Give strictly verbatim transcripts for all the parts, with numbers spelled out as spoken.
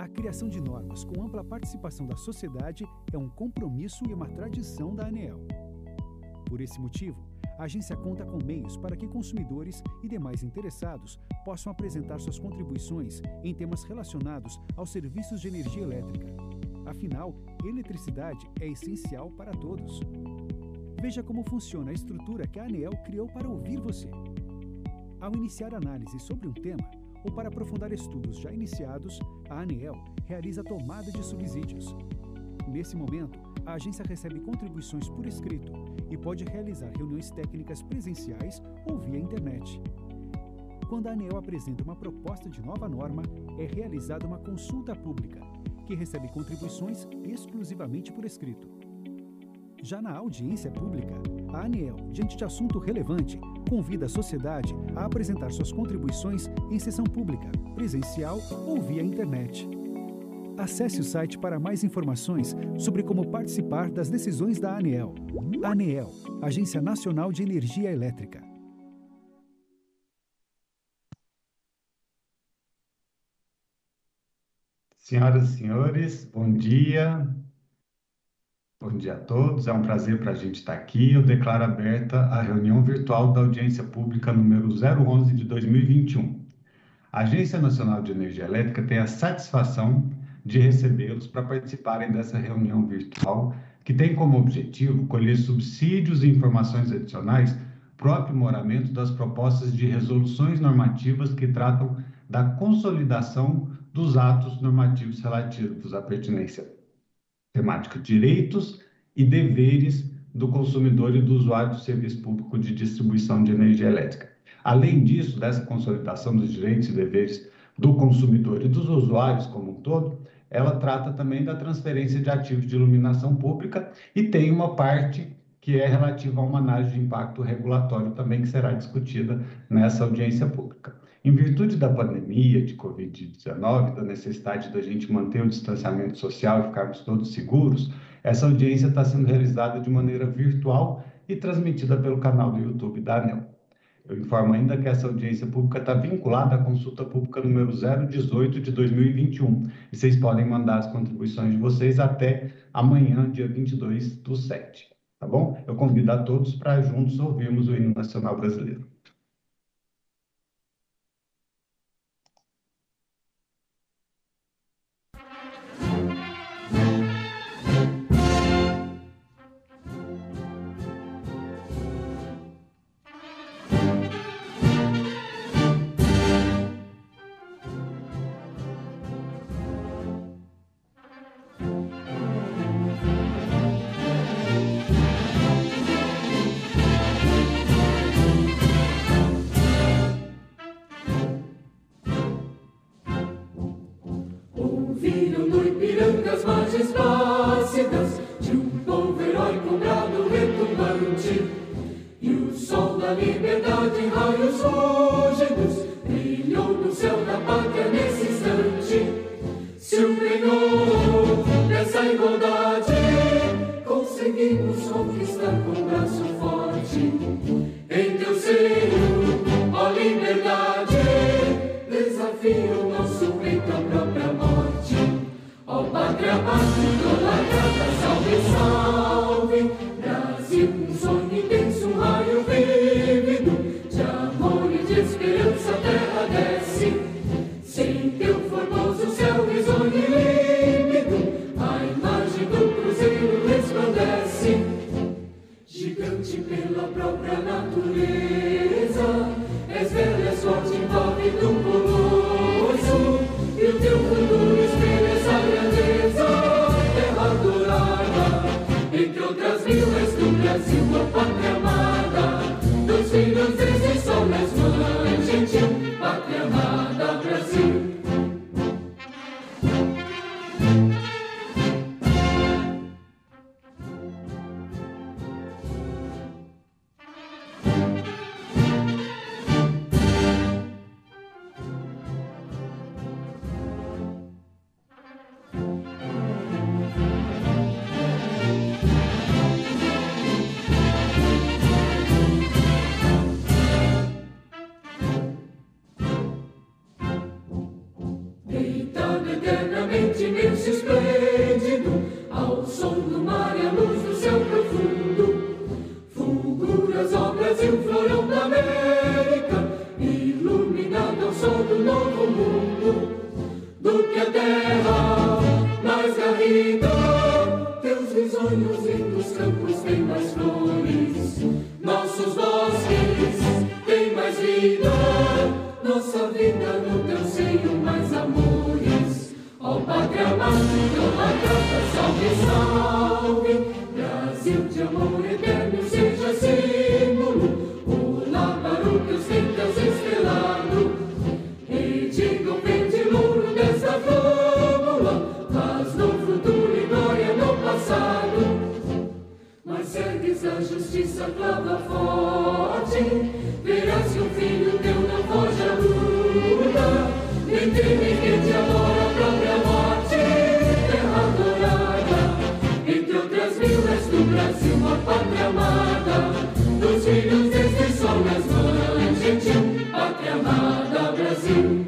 A criação de normas com ampla participação da sociedade é um compromisso e uma tradição da ANEEL. Por esse motivo, a agência conta com meios para que consumidores e demais interessados possam apresentar suas contribuições em temas relacionados aos serviços de energia elétrica. Afinal, eletricidade é essencial para todos. Veja como funciona a estrutura que a ANEEL criou para ouvir você. Ao iniciar análise sobre um tema, ou para aprofundar estudos já iniciados, a ANEEL realiza a tomada de subsídios. Nesse momento, a agência recebe contribuições por escrito e pode realizar reuniões técnicas presenciais ou via internet. Quando a ANEEL apresenta uma proposta de nova norma, é realizada uma consulta pública, que recebe contribuições exclusivamente por escrito. Já na audiência pública, a ANEEL, diante de assunto relevante, convida a sociedade a apresentar suas contribuições em sessão pública, presencial ou via internet. Acesse o site para mais informações sobre como participar das decisões da ANEEL. ANEEL, Agência Nacional de Energia Elétrica. Senhoras e senhores, bom dia. Bom dia a todos, é um prazer para a gente estar aqui. Eu declaro aberta a reunião virtual da audiência pública número zero onze de dois mil e vinte e um. A Agência Nacional de Energia Elétrica tem a satisfação de recebê-los para participarem dessa reunião virtual, que tem como objetivo colher subsídios e informações adicionais para o aprimoramento das propostas de resoluções normativas que tratam da consolidação dos atos normativos relativos à pertinência temática direitos e deveres do consumidor e do usuário do serviço público de distribuição de energia elétrica. Além disso, dessa consolidação dos direitos e deveres do consumidor e dos usuários como um todo, ela trata também da transferência de ativos de iluminação pública e tem uma parte que é relativa a uma análise de impacto regulatório também que será discutida nessa audiência pública. Em virtude da pandemia de covid dezenove, da necessidade da gente manter o distanciamento social e ficarmos todos seguros, essa audiência está sendo realizada de maneira virtual e transmitida pelo canal do YouTube da ANEEL. Eu informo ainda que essa audiência pública está vinculada à consulta pública número zero dezoito de dois mil e vinte e um. E vocês podem mandar as contribuições de vocês até amanhã, dia vinte e dois do sete. Tá bom? Eu convido a todos para juntos ouvirmos o hino nacional brasileiro. Ouviram no Ipiranga as margens plácidas de um povo heróico, brado retumbante, e o sol da liberdade em raios fúlgidos brilhou no céu da pátria nesse instante. Se o penhor dessa igualdade conseguimos conquistar com braço forte, em teu seio, ó liberdade, desafia o nosso peito à própria morte. Ó pátria amada, idolatrada, salve, salve, Brasil, um sonho intenso, um raio vívido, de amor e de esperança a terra desce, sem teu formoso céu risonho e límpido, a imagem do cruzeiro resplandece, gigante pela própria natureza, és velha, és forte, envolve do colosso, e o teu futuro espelha essa grandeza, terra adorada, entre outras mil és do Brasil, a pátria amada, dos filhos desse sol és mãe gentil, pátria amada, Brasil. sonhos lindos campos têm mais flores, nossos bosques têm mais vida, nossa vida no teu seio mais amores. Ó Pátria amada, idolatrada, salve, salve, Brasil de amor eterno seja símbolo, o lábaro que ostenta os estrelado, e diga o verde louro desta flâmula, paz no futuro e glória no passado. Mas ergues a justiça, clava forte, verás que o filho teu não foge à luta, nem teme que te adora a própria morte, terra adorada, entre outras mil és do Brasil, a pátria amada, dos filhos deste sol nas mães, gentil, pátria amada, Brasil.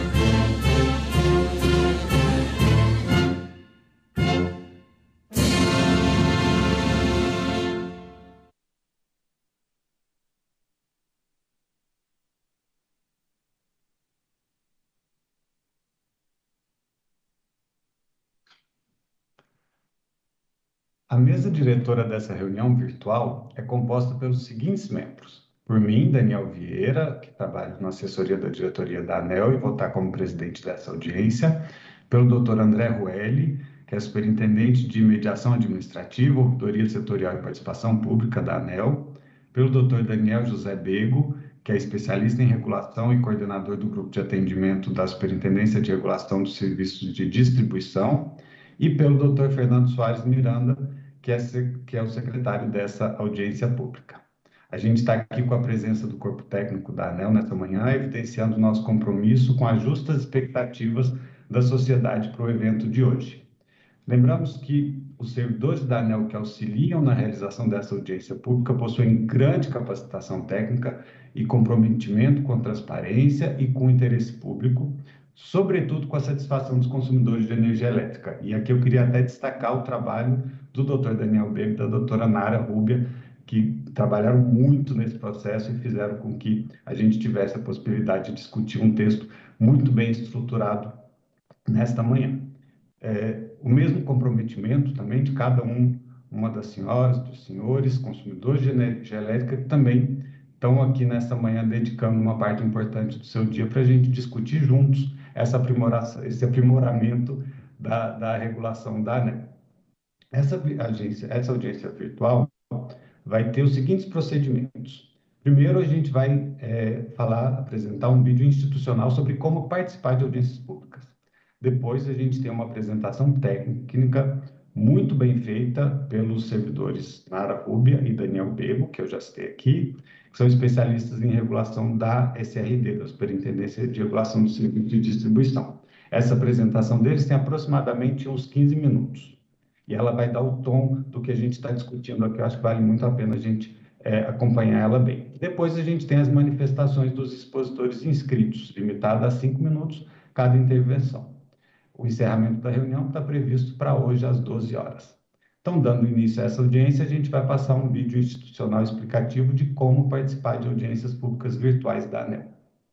A mesa diretora dessa reunião virtual é composta pelos seguintes membros. Por mim, Daniel Vieira, que trabalho na assessoria da diretoria da ANEEL e vou estar como presidente dessa audiência. Pelo doutor André Ruelli, que é superintendente de mediação administrativa, ouvidoria setorial e participação pública da ANEEL. Pelo doutor Daniel José Bego, que é especialista em regulação e coordenador do grupo de atendimento da Superintendência de Regulação dos Serviços de Distribuição. E pelo doutor Fernando Soares Miranda, que é, que é o secretário dessa audiência pública. A gente está aqui com a presença do corpo técnico da ANEEL nessa manhã, evidenciando o nosso compromisso com as justas expectativas da sociedade para o evento de hoje. Lembramos que os servidores da ANEEL que auxiliam na realização dessa audiência pública possuem grande capacitação técnica e comprometimento com a transparência e com o interesse público, sobretudo com a satisfação dos consumidores de energia elétrica. E aqui eu queria até destacar o trabalho do doutor Daniel Bego e da doutora Nara Rúbia, que trabalharam muito nesse processo e fizeram com que a gente tivesse a possibilidade de discutir um texto muito bem estruturado nesta manhã. É, o mesmo comprometimento também de cada um, uma das senhoras, dos senhores, consumidores de energia elétrica, que também estão aqui nesta manhã dedicando uma parte importante do seu dia para a gente discutir juntos essa aprimoração, esse aprimoramento da, da regulação da ANEEL. Essa, agência, essa audiência virtual vai ter os seguintes procedimentos. Primeiro, a gente vai é, falar, apresentar um vídeo institucional sobre como participar de audiências públicas. Depois, a gente tem uma apresentação técnica muito bem feita pelos servidores Nara Rúbia e Daniel Bego, que eu já citei aqui, que são especialistas em regulação da S R D, da Superintendência de Regulação do Serviço de Distribuição. Essa apresentação deles tem aproximadamente uns quinze minutos. E ela vai dar o tom do que a gente está discutindo aqui. Eu acho que vale muito a pena a gente é, acompanhar ela bem. Depois a gente tem as manifestações dos expositores inscritos, limitada a cinco minutos cada intervenção. O encerramento da reunião está previsto para hoje às doze horas. Então, dando início a essa audiência, a gente vai passar um vídeo institucional explicativo de como participar de audiências públicas virtuais da ANEEL.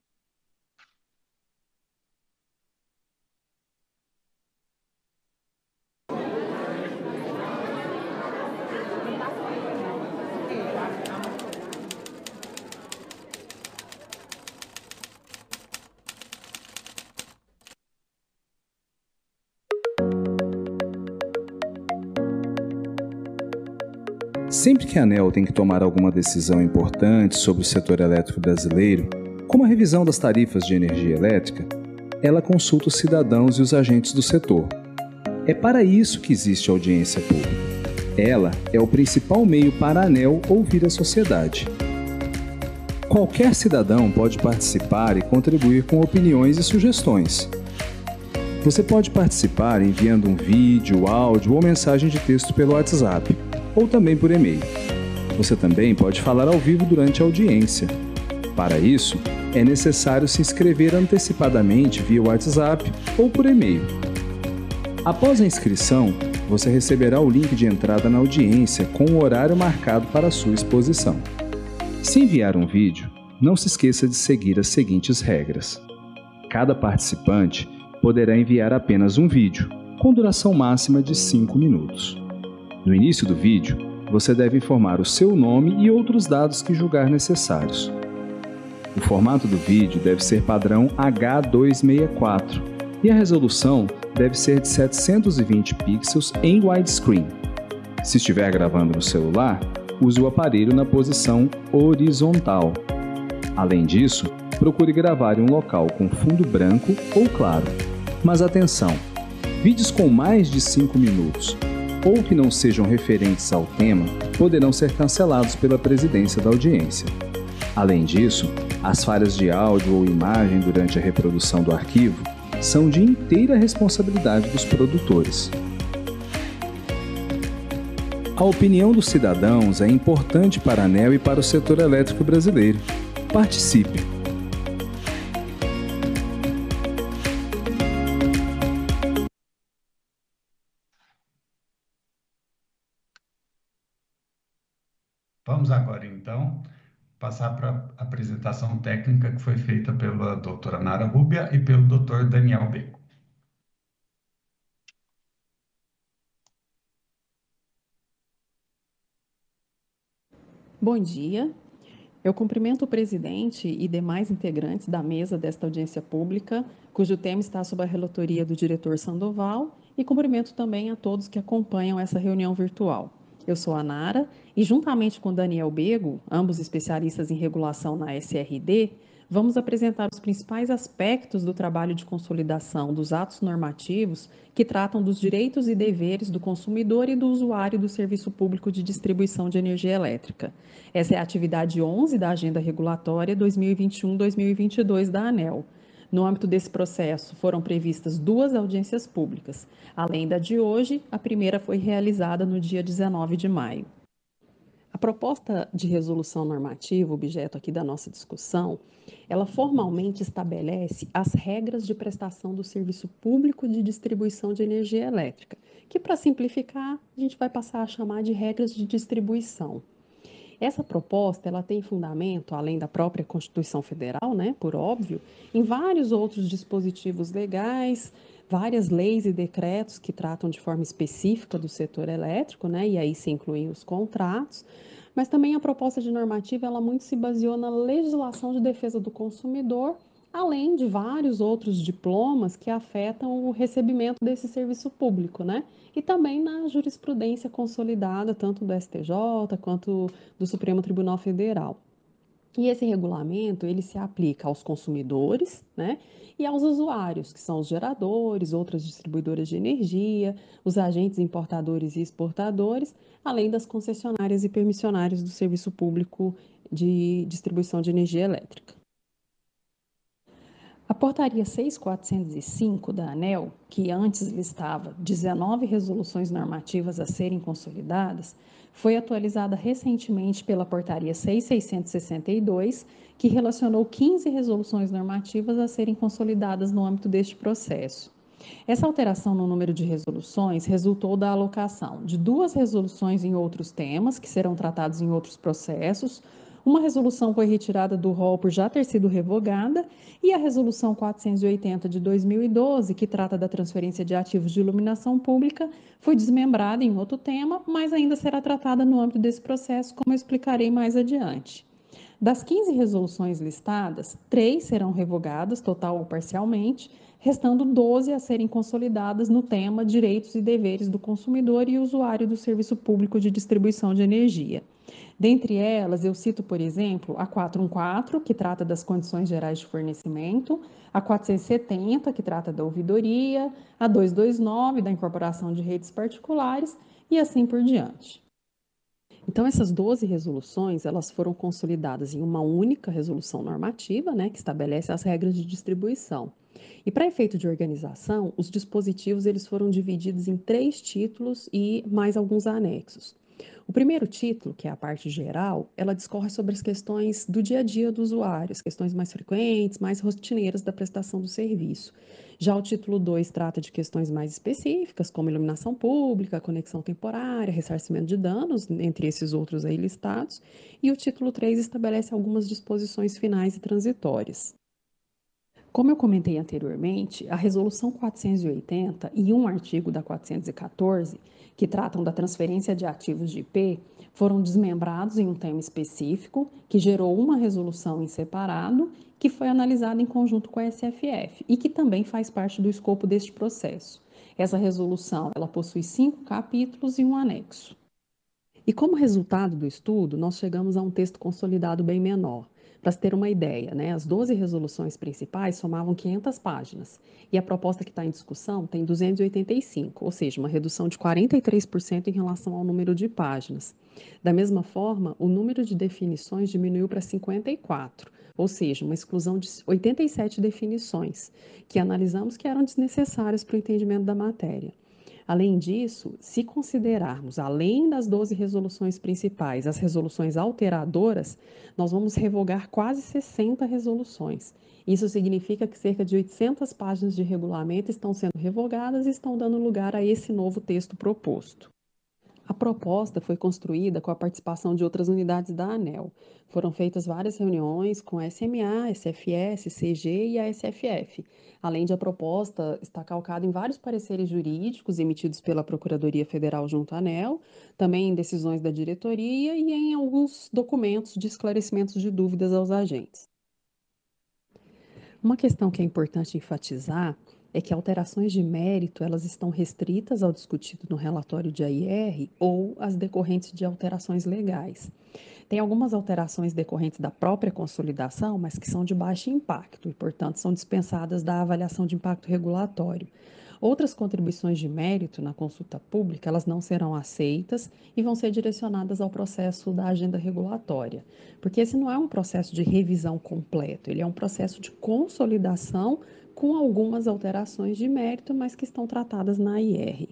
Sempre que a ANEEL tem que tomar alguma decisão importante sobre o setor elétrico brasileiro, como a revisão das tarifas de energia elétrica, ela consulta os cidadãos e os agentes do setor. É para isso que existe a audiência pública. Ela é o principal meio para a ANEEL ouvir a sociedade. Qualquer cidadão pode participar e contribuir com opiniões e sugestões. Você pode participar enviando um vídeo, áudio ou mensagem de texto pelo WhatsApp, ou também por e-mail. Você também pode falar ao vivo durante a audiência. Para isso, é necessário se inscrever antecipadamente via WhatsApp ou por e-mail. Após a inscrição, você receberá o link de entrada na audiência com o horário marcado para a sua exposição. Se enviar um vídeo, não se esqueça de seguir as seguintes regras. Cada participante poderá enviar apenas um vídeo, com duração máxima de cinco minutos. No início do vídeo, você deve informar o seu nome e outros dados que julgar necessários. O formato do vídeo deve ser padrão H duzentos e sessenta e quatro e a resolução deve ser de setecentos e vinte pixels em widescreen. Se estiver gravando no celular, use o aparelho na posição horizontal. Além disso, procure gravar em um local com fundo branco ou claro. Mas atenção! Vídeos com mais de cinco minutos ou que não sejam referentes ao tema poderão ser cancelados pela presidência da audiência. Além disso, as falhas de áudio ou imagem durante a reprodução do arquivo são de inteira responsabilidade dos produtores. A opinião dos cidadãos é importante para a ANEEL e para o setor elétrico brasileiro. Participe! Vamos agora, então, passar para a apresentação técnica que foi feita pela doutora Nara Rubia e pelo doutor Daniel Bego. Bom dia. Eu cumprimento o presidente e demais integrantes da mesa desta audiência pública, cujo tema está sob a relatoria do diretor Sandoval, e cumprimento também a todos que acompanham essa reunião virtual. Eu sou a Nara e, juntamente com Daniel Bego, ambos especialistas em regulação na S R D, vamos apresentar os principais aspectos do trabalho de consolidação dos atos normativos que tratam dos direitos e deveres do consumidor e do usuário do serviço público de distribuição de energia elétrica. Essa é a atividade onze da Agenda Regulatória dois mil e vinte e um a dois mil e vinte e dois da ANEEL. No âmbito desse processo, foram previstas duas audiências públicas. Além da de hoje, a primeira foi realizada no dia dezenove de maio. A proposta de resolução normativa, objeto aqui da nossa discussão, ela formalmente estabelece as regras de prestação do serviço público de distribuição de energia elétrica, que, para simplificar, a gente vai passar a chamar de regras de distribuição. Essa proposta, ela tem fundamento, além da própria Constituição Federal, né, por óbvio, em vários outros dispositivos legais, várias leis e decretos que tratam de forma específica do setor elétrico, né, e aí se incluem os contratos, mas também a proposta de normativa, ela muito se baseou na legislação de defesa do consumidor, além de vários outros diplomas que afetam o recebimento desse serviço público, né? E também na jurisprudência consolidada, tanto do S T J quanto do Supremo Tribunal Federal. E esse regulamento, ele se aplica aos consumidores, né? E aos usuários, que são os geradores, outras distribuidoras de energia, os agentes importadores e exportadores, além das concessionárias e permissionários do serviço público de distribuição de energia elétrica. A portaria seis mil quatrocentos e cinco da ANEEL, que antes listava dezenove resoluções normativas a serem consolidadas, foi atualizada recentemente pela portaria seis mil seiscentos e sessenta e dois, que relacionou quinze resoluções normativas a serem consolidadas no âmbito deste processo. Essa alteração no número de resoluções resultou da alocação de duas resoluções em outros temas, que serão tratados em outros processos. Uma resolução foi retirada do rol por já ter sido revogada, e a resolução quatrocentos e oitenta de dois mil e doze, que trata da transferência de ativos de iluminação pública, foi desmembrada em outro tema, mas ainda será tratada no âmbito desse processo, como eu explicarei mais adiante. Das quinze resoluções listadas, três serão revogadas, total ou parcialmente, restando doze a serem consolidadas no tema Direitos e Deveres do Consumidor e Usuário do Serviço Público de Distribuição de Energia. Dentre elas, eu cito, por exemplo, a quatrocentos e quatorze, que trata das condições gerais de fornecimento, a quatrocentos e setenta, que trata da ouvidoria, a duzentos e vinte e nove, da incorporação de redes particulares, e assim por diante. Então, essas doze resoluções, elas foram consolidadas em uma única resolução normativa, né, que estabelece as regras de distribuição. E para efeito de organização, os dispositivos eles foram divididos em três títulos e mais alguns anexos. O primeiro título, que é a parte geral, ela discorre sobre as questões do dia a dia do usuário, as questões mais frequentes, mais rotineiras da prestação do serviço. Já o título dois trata de questões mais específicas, como iluminação pública, conexão temporária, ressarcimento de danos, entre esses outros aí listados. E o título três estabelece algumas disposições finais e transitórias. Como eu comentei anteriormente, a Resolução quatrocentos e oitenta e um artigo da quatrocentos e quatorze, que tratam da transferência de ativos de I P, foram desmembrados em um tema específico, que gerou uma resolução em separado, que foi analisada em conjunto com a S F F e que também faz parte do escopo deste processo. Essa resolução, ela possui cinco capítulos e um anexo. E como resultado do estudo, nós chegamos a um texto consolidado bem menor. Para se ter uma ideia, né, as doze resoluções principais somavam quinhentas páginas e a proposta que está em discussão tem duzentas e oitenta e cinco, ou seja, uma redução de quarenta e três por cento em relação ao número de páginas. Da mesma forma, o número de definições diminuiu para cinquenta e quatro, ou seja, uma exclusão de oitenta e sete definições, que analisamos que eram desnecessárias para o entendimento da matéria. Além disso, se considerarmos, além das doze resoluções principais, as resoluções alteradoras, nós vamos revogar quase sessenta resoluções. Isso significa que cerca de oitocentas páginas de regulamento estão sendo revogadas e estão dando lugar a esse novo texto proposto. A proposta foi construída com a participação de outras unidades da ANEEL. Foram feitas várias reuniões com a S M A, S F S, C G e a S F F, além de a proposta estar calcada em vários pareceres jurídicos emitidos pela Procuradoria Federal junto à ANEEL, também em decisões da diretoria e em alguns documentos de esclarecimentos de dúvidas aos agentes. Uma questão que é importante enfatizar é que alterações de mérito elas estão restritas ao discutido no relatório de A I R ou às decorrentes de alterações legais. Tem algumas alterações decorrentes da própria consolidação, mas que são de baixo impacto e, portanto, são dispensadas da avaliação de impacto regulatório. Outras contribuições de mérito na consulta pública, elas não serão aceitas e vão ser direcionadas ao processo da agenda regulatória, porque esse não é um processo de revisão completo, ele é um processo de consolidação com algumas alterações de mérito, mas que estão tratadas na A I R.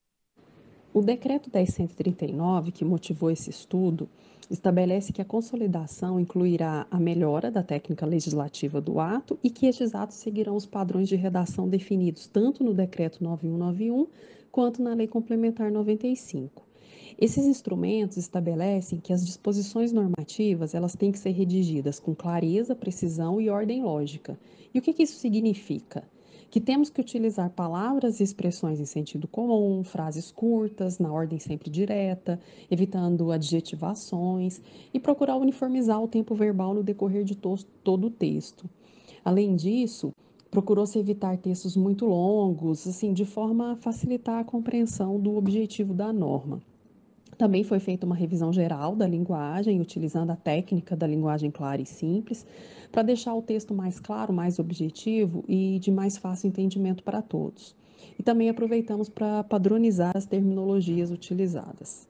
O decreto dez mil cento e trinta e nove, que motivou esse estudo, estabelece que a consolidação incluirá a melhora da técnica legislativa do ato e que estes atos seguirão os padrões de redação definidos tanto no decreto nove mil cento e noventa e um quanto na Lei Complementar noventa e cinco. Esses instrumentos estabelecem que as disposições normativas elas têm que ser redigidas com clareza, precisão e ordem lógica. E o que, que isso significa? Que temos que utilizar palavras e expressões em sentido comum, frases curtas, na ordem sempre direta, evitando adjetivações e procurar uniformizar o tempo verbal no decorrer de to- todo o texto. Além disso, procurou-se evitar textos muito longos, assim, de forma a facilitar a compreensão do objetivo da norma. Também foi feita uma revisão geral da linguagem, utilizando a técnica da linguagem clara e simples, para deixar o texto mais claro, mais objetivo e de mais fácil entendimento para todos. E também aproveitamos para padronizar as terminologias utilizadas.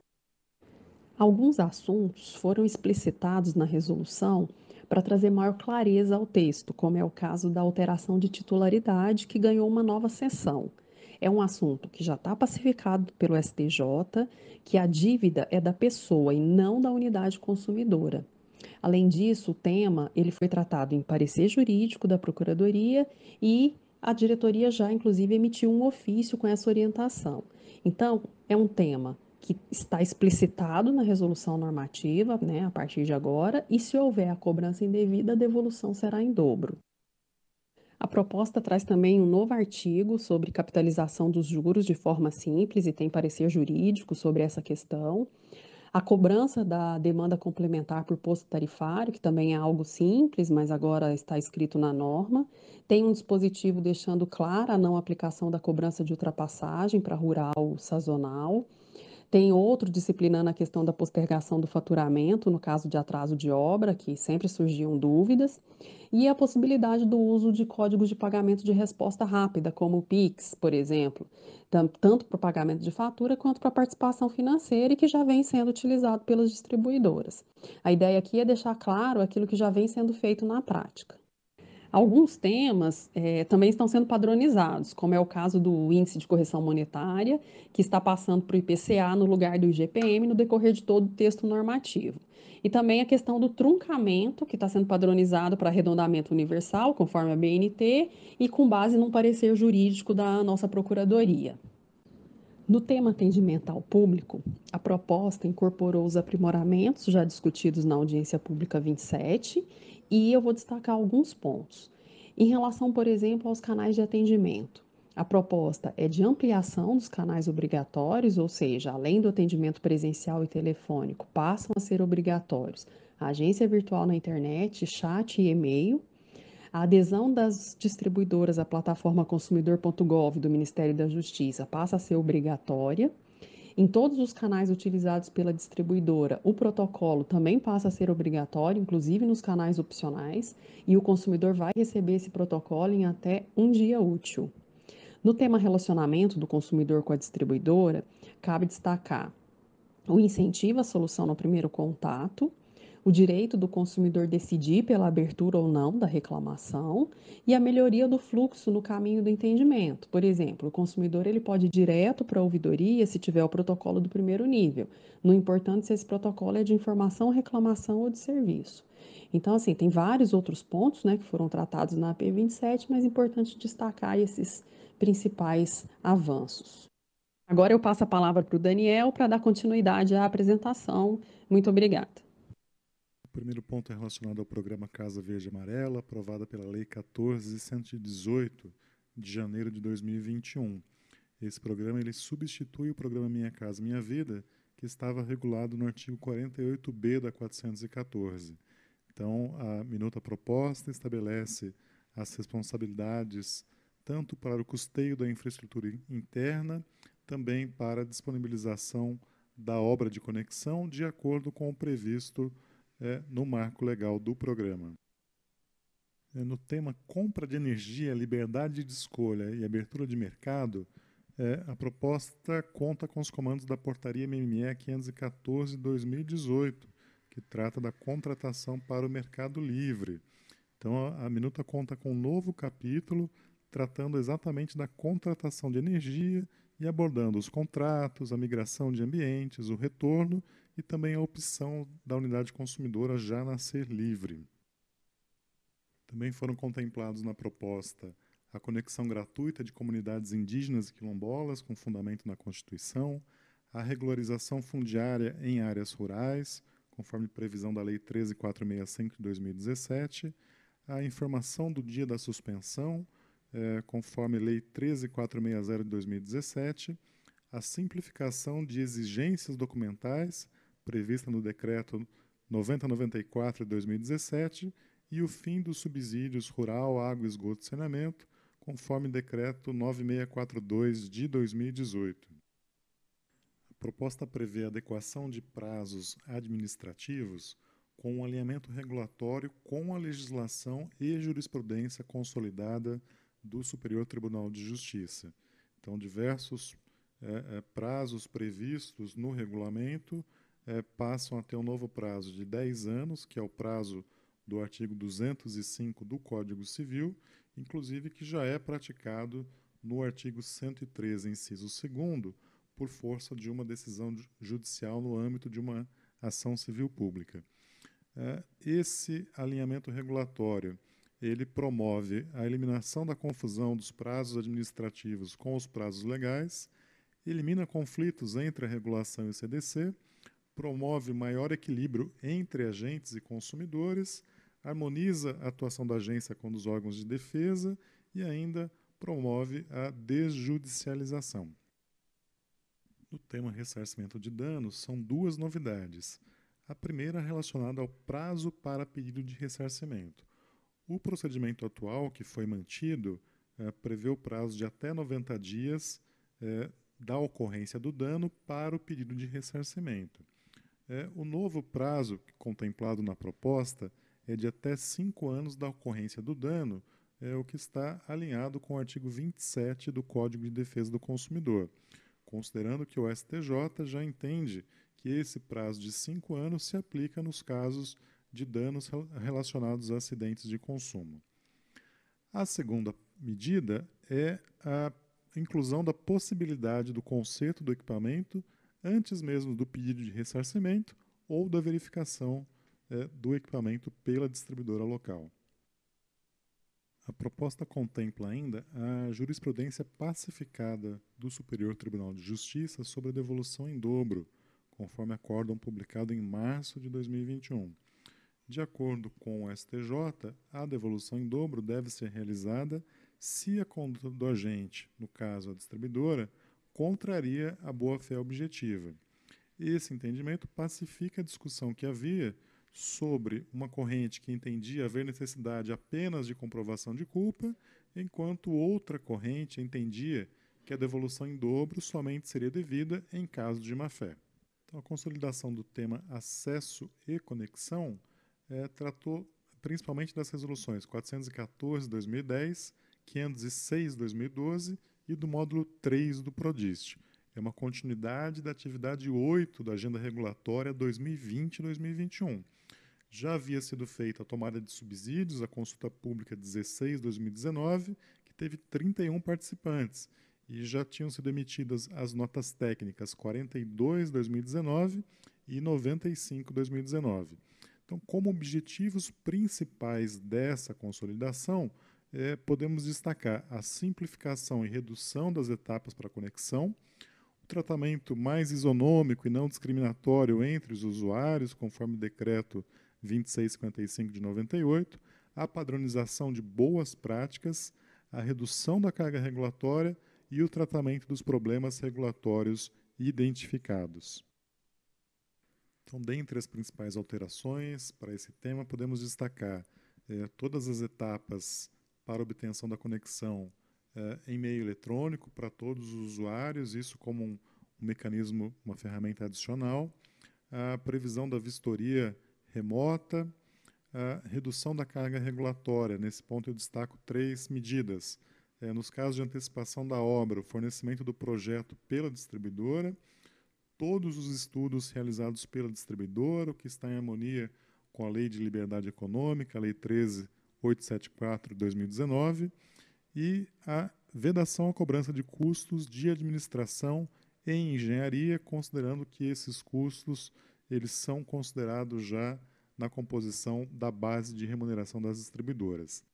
Alguns assuntos foram explicitados na resolução para trazer maior clareza ao texto, como é o caso da alteração de titularidade, que ganhou uma nova seção. É um assunto que já está pacificado pelo S T J, que a dívida é da pessoa e não da unidade consumidora. Além disso, o tema ele foi tratado em parecer jurídico da Procuradoria e a diretoria já, inclusive, emitiu um ofício com essa orientação. Então, é um tema que está explicitado na resolução normativa, né, a partir de agora, e se houver a cobrança indevida, a devolução será em dobro. A proposta traz também um novo artigo sobre capitalização dos juros de forma simples e tem parecer jurídico sobre essa questão. A cobrança da demanda complementar por posto tarifário, que também é algo simples, mas agora está escrito na norma. Tem um dispositivo deixando clara a não aplicação da cobrança de ultrapassagem para rural sazonal. Tem outro disciplinando a questão da postergação do faturamento, no caso de atraso de obra, que sempre surgiam dúvidas, e a possibilidade do uso de códigos de pagamento de resposta rápida, como o Pix, por exemplo, tanto para o pagamento de fatura quanto para a participação financeira e que já vem sendo utilizado pelas distribuidoras. A ideia aqui é deixar claro aquilo que já vem sendo feito na prática. Alguns temas eh, também estão sendo padronizados, como é o caso do índice de correção monetária, que está passando para o I P C A no lugar do I G P M no decorrer de todo o texto normativo. E também a questão do truncamento, que está sendo padronizado para arredondamento universal, conforme a B N T, e com base num parecer jurídico da nossa Procuradoria. No tema atendimento ao público, a proposta incorporou os aprimoramentos já discutidos na audiência pública vinte e sete, e eu vou destacar alguns pontos. Em relação, por exemplo, aos canais de atendimento, a proposta é de ampliação dos canais obrigatórios, ou seja, além do atendimento presencial e telefônico, passam a ser obrigatórios a agência virtual na internet, chat e e-mail. A adesão das distribuidoras à plataforma consumidor ponto gov do Ministério da Justiça passa a ser obrigatória. Em todos os canais utilizados pela distribuidora, o protocolo também passa a ser obrigatório, inclusive nos canais opcionais, e o consumidor vai receber esse protocolo em até um dia útil. No tema relacionamento do consumidor com a distribuidora, cabe destacar o incentivo à solução no primeiro contato, o direito do consumidor decidir pela abertura ou não da reclamação e a melhoria do fluxo no caminho do entendimento. Por exemplo, o consumidor ele pode ir direto para a ouvidoria se tiver o protocolo do primeiro nível, não importando se esse protocolo é de informação, reclamação ou de serviço. Então, assim, tem vários outros pontos, né, que foram tratados na A P vinte e sete, mas é importante destacar esses principais avanços. Agora eu passo a palavra para o Daniel para dar continuidade à apresentação. Muito obrigada. O primeiro ponto é relacionado ao programa Casa Verde e Amarela, aprovada pela Lei quatorze mil cento e dezoito, de janeiro de dois mil e vinte e um. Esse programa ele substitui o programa Minha Casa Minha Vida, que estava regulado no artigo quarenta e oito B da quatrocentos e quatorze. Então, a minuta proposta estabelece as responsabilidades tanto para o custeio da infraestrutura interna, também para a disponibilização da obra de conexão, de acordo com o previsto É, no marco legal do programa. É, no tema compra de energia, liberdade de escolha e abertura de mercado, é, a proposta conta com os comandos da Portaria M M E quinhentos e quatorze de dois mil e dezoito, que trata da contratação para o mercado livre. Então, a, a minuta conta com um novo capítulo tratando exatamente da contratação de energia e abordando os contratos, a migração de ambientes, o retorno e também a opção da unidade consumidora já nascer livre. Também foram contemplados na proposta a conexão gratuita de comunidades indígenas e quilombolas com fundamento na Constituição, a regularização fundiária em áreas rurais, conforme previsão da Lei treze mil quatrocentos e sessenta e cinco de dois mil e dezessete, a informação do dia da suspensão, eh, conforme Lei treze mil quatrocentos e sessenta de dois mil e dezessete, a simplificação de exigências documentais, prevista no Decreto noventa mil novecentos e noventa e quatro de dois mil e dezessete, e o fim dos subsídios rural, água, esgoto e saneamento, conforme Decreto nove mil seiscentos e quarenta e dois de dois mil e dezoito. A proposta prevê a adequação de prazos administrativos com um alinhamento regulatório com a legislação e jurisprudência consolidada do Superior Tribunal de Justiça. Então, diversos é, é, prazos previstos no regulamento É, passam a ter um novo prazo de dez anos, que é o prazo do artigo duzentos e cinco do Código Civil, inclusive que já é praticado no artigo cento e treze, inciso segundo, por força de uma decisão judicial no âmbito de uma ação civil pública. É, esse alinhamento regulatório ele promove a eliminação da confusão dos prazos administrativos com os prazos legais, elimina conflitos entre a regulação e o C D C, promove maior equilíbrio entre agentes e consumidores, harmoniza a atuação da agência com os órgãos de defesa e ainda promove a desjudicialização. No tema ressarcimento de danos, são duas novidades. A primeira relacionada ao prazo para pedido de ressarcimento. O procedimento atual, que foi mantido, eh, prevê o prazo de até noventa dias eh, da ocorrência do dano para o pedido de ressarcimento. É, o novo prazo contemplado na proposta é de até cinco anos da ocorrência do dano, é o que está alinhado com o artigo vinte e sete do Código de Defesa do Consumidor, considerando que o S T J já entende que esse prazo de cinco anos se aplica nos casos de danos relacionados a acidentes de consumo. A segunda medida é a inclusão da possibilidade do conserto do equipamento antes mesmo do pedido de ressarcimento ou da verificação é, do equipamento pela distribuidora local. A proposta contempla ainda a jurisprudência pacificada do Superior Tribunal de Justiça sobre a devolução em dobro, conforme acórdão publicado em março de dois mil e vinte e um. De acordo com o S T J, a devolução em dobro deve ser realizada se a conduta do agente, no caso a distribuidora, contraria a boa-fé objetiva. Esse entendimento pacifica a discussão que havia sobre uma corrente que entendia haver necessidade apenas de comprovação de culpa, enquanto outra corrente entendia que a devolução em dobro somente seria devida em caso de má-fé. Então, a consolidação do tema acesso e conexão é, tratou principalmente das resoluções quatrocentos e quatorze de dois mil e dez, quinhentos e seis de dois mil e doze e do módulo três do PRODIST. É uma continuidade da atividade oito da Agenda Regulatória dois mil e vinte e dois mil e vinte e um. Já havia sido feita a tomada de subsídios, a consulta pública dezesseis de dois mil e dezenove, que teve trinta e um participantes, e já tinham sido emitidas as notas técnicas quarenta e dois de dois mil e dezenove e noventa e cinco de dois mil e dezenove. Então, como objetivos principais dessa consolidação, é, podemos destacar a simplificação e redução das etapas para conexão, o tratamento mais isonômico e não discriminatório entre os usuários, conforme o decreto vinte e seis cinquenta e cinco de noventa e oito, a padronização de boas práticas, a redução da carga regulatória e o tratamento dos problemas regulatórios identificados. Então, dentre as principais alterações para esse tema, podemos destacar eh, todas as etapas para obtenção da conexão eh, em meio eletrônico para todos os usuários, isso como um, um mecanismo, uma ferramenta adicional, a previsão da vistoria remota, a redução da carga regulatória. Nesse ponto eu destaco três medidas. É, nos casos de antecipação da obra, o fornecimento do projeto pela distribuidora, todos os estudos realizados pela distribuidora, o que está em harmonia com a Lei de Liberdade Econômica, a Lei treze mil oitocentos e setenta e quatro de dois mil e dezenove, e a vedação à cobrança de custos de administração em engenharia, considerando que esses custos eles são considerados já na composição da base de remuneração das distribuidoras.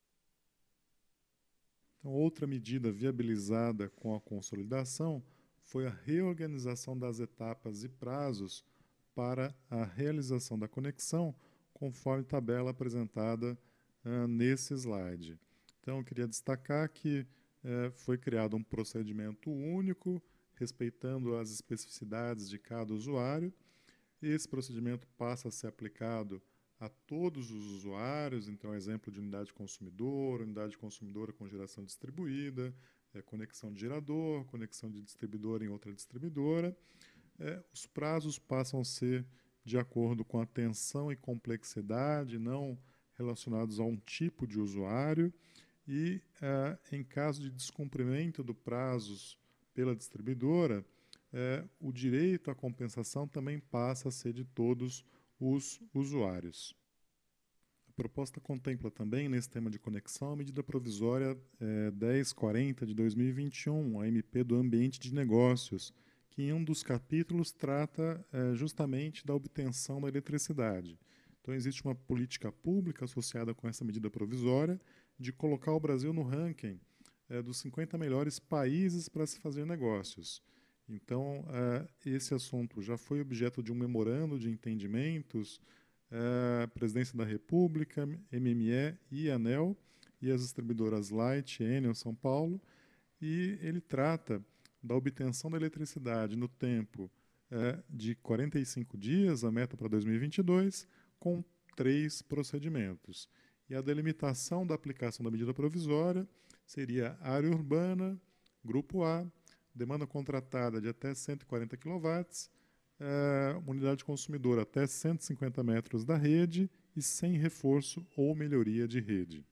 Então, outra medida viabilizada com a consolidação foi a reorganização das etapas e prazos para a realização da conexão, conforme tabela apresentada uh, nesse slide. Então, eu queria destacar que uh, foi criado um procedimento único, respeitando as especificidades de cada usuário. Esse procedimento passa a ser aplicado a todos os usuários, então, exemplo de unidade consumidora, unidade consumidora com geração distribuída, é, conexão de gerador, conexão de distribuidor em outra distribuidora. É, os prazos passam a ser de acordo com a tensão e complexidade, não relacionados a um tipo de usuário, e, é, em caso de descumprimento do prazos pela distribuidora, É, o direito à compensação também passa a ser de todos os usuários. A proposta contempla também, nesse tema de conexão, a medida provisória é, dez mil e quarenta de dois mil e vinte e um, a M P do Ambiente de Negócios, que em um dos capítulos trata é, justamente da obtenção da eletricidade. Então, existe uma política pública associada com essa medida provisória de colocar o Brasil no ranking é, dos cinquenta melhores países para se fazer negócios. Então, uh, esse assunto já foi objeto de um memorando de entendimentos, uh, Presidência da República, M M E e ANEEL, e as distribuidoras Light, Enel, São Paulo, e ele trata da obtenção da eletricidade no tempo uh, de quarenta e cinco dias, a meta para dois mil e vinte e dois, com três procedimentos. E a delimitação da aplicação da medida provisória seria área urbana, grupo A, demanda contratada de até cento e quarenta quilowatts, é, unidade consumidora até cento e cinquenta metros da rede e sem reforço ou melhoria de rede.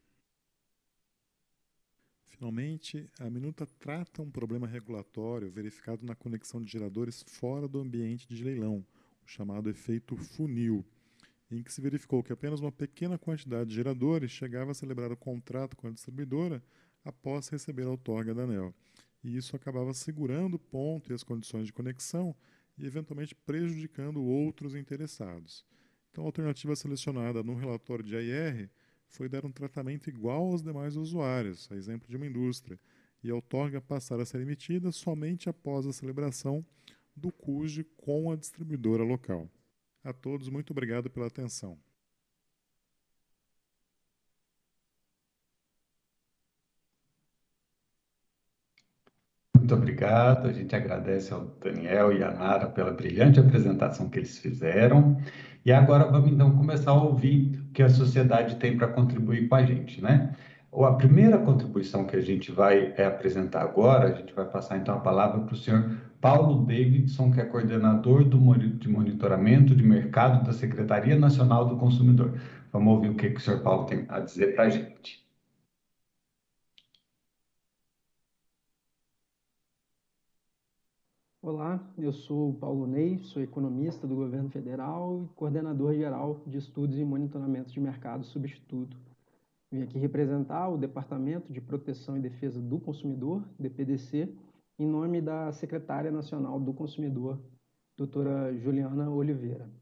Finalmente, a minuta trata um problema regulatório verificado na conexão de geradores fora do ambiente de leilão, o chamado efeito funil, em que se verificou que apenas uma pequena quantidade de geradores chegava a celebrar o contrato com a distribuidora após receber a outorga da ANEEL. E isso acabava segurando o ponto e as condições de conexão e, eventualmente, prejudicando outros interessados. Então, a alternativa selecionada no relatório de A I R foi dar um tratamento igual aos demais usuários, a exemplo de uma indústria, e a outorga passar a ser emitida somente após a celebração do C U S com a distribuidora local. A todos, muito obrigado pela atenção. Muito obrigado. A gente agradece ao Daniel e à Nara pela brilhante apresentação que eles fizeram. E agora vamos então começar a ouvir o que a sociedade tem para contribuir com a gente, né? A primeira contribuição que a gente vai é, apresentar agora, a gente vai passar então a palavra para o senhor Paulo Davidson, que é coordenador do, de monitoramento de mercado da Secretaria Nacional do Consumidor. Vamos ouvir o que, que o senhor Paulo tem a dizer para a gente. Olá, eu sou o Paulo Ney, sou economista do Governo Federal e coordenador geral de estudos e monitoramento de mercado substituto. Vim aqui representar o Departamento de Proteção e Defesa do Consumidor, D P D C, em nome da Secretária Nacional do Consumidor, doutora Juliana Oliveira.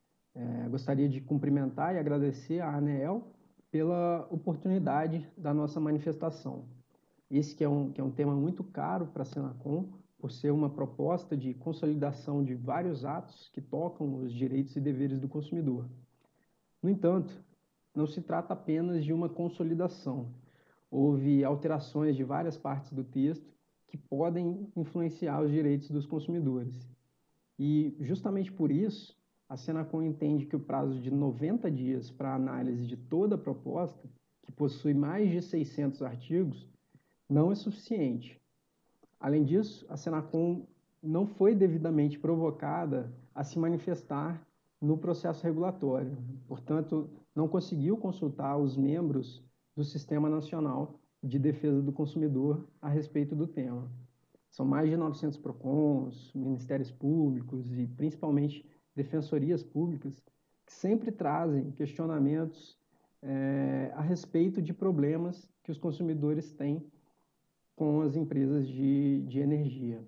É, gostaria de cumprimentar e agradecer à ANEEL pela oportunidade da nossa manifestação. Esse que é um, que é um tema muito caro para a Senacom, por ser uma proposta de consolidação de vários atos que tocam os direitos e deveres do consumidor. No entanto, não se trata apenas de uma consolidação. Houve alterações de várias partes do texto que podem influenciar os direitos dos consumidores. E, justamente por isso, a Senacom entende que o prazo de noventa dias para análise de toda a proposta, que possui mais de seiscentos artigos, não é suficiente. Além disso, a Senacom não foi devidamente provocada a se manifestar no processo regulatório. Portanto, não conseguiu consultar os membros do Sistema Nacional de Defesa do Consumidor a respeito do tema. São mais de novecentos PROCONs, ministérios públicos e, principalmente, defensorias públicas que sempre trazem questionamentos é, a respeito de problemas que os consumidores têm com as empresas de, de energia.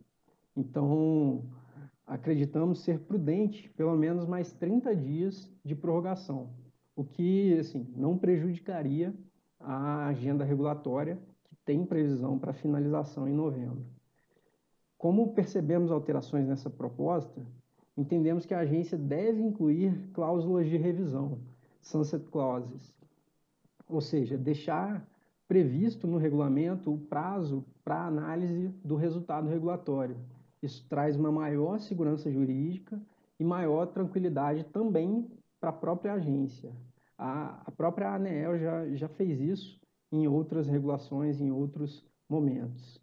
Então, acreditamos ser prudente pelo menos mais trinta dias de prorrogação, o que assim, não prejudicaria a agenda regulatória que tem previsão para finalização em novembro. Como percebemos alterações nessa proposta, entendemos que a agência deve incluir cláusulas de revisão, sunset clauses, ou seja, deixar previsto no regulamento o prazo para análise do resultado regulatório. Isso traz uma maior segurança jurídica e maior tranquilidade também para a própria agência. A, a própria ANEEL já, já fez isso em outras regulações, em outros momentos.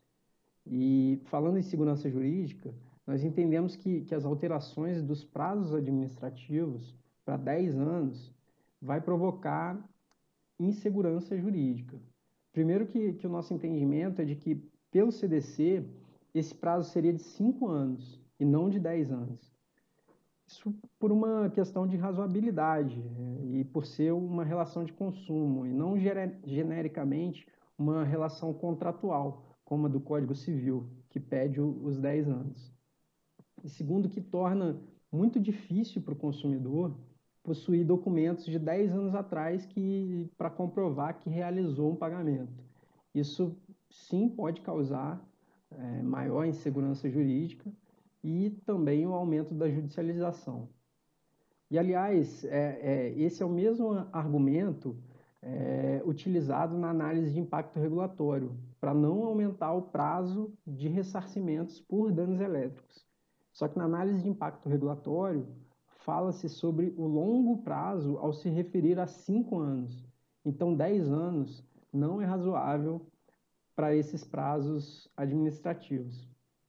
E falando em segurança jurídica, nós entendemos que, que as alterações dos prazos administrativos para dez anos vai provocar insegurança jurídica. Primeiro que, que o nosso entendimento é de que, pelo C D C, esse prazo seria de cinco anos e não de dez anos. Isso por uma questão de razoabilidade e por ser uma relação de consumo e não genericamente uma relação contratual, como a do Código Civil, que pede os dez anos. E segundo, que torna muito difícil para o consumidor possuir documentos de dez anos atrás que, para comprovar que realizou um pagamento. Isso, sim, pode causar é, maior insegurança jurídica e também o aumento da judicialização. E, aliás, é, é, esse é o mesmo argumento é, utilizado na análise de impacto regulatório, para não aumentar o prazo de ressarcimentos por danos elétricos. Só que na análise de impacto regulatório, fala-se sobre o longo prazo ao se referir a cinco anos. Então, dez anos não é razoável para esses prazos administrativos.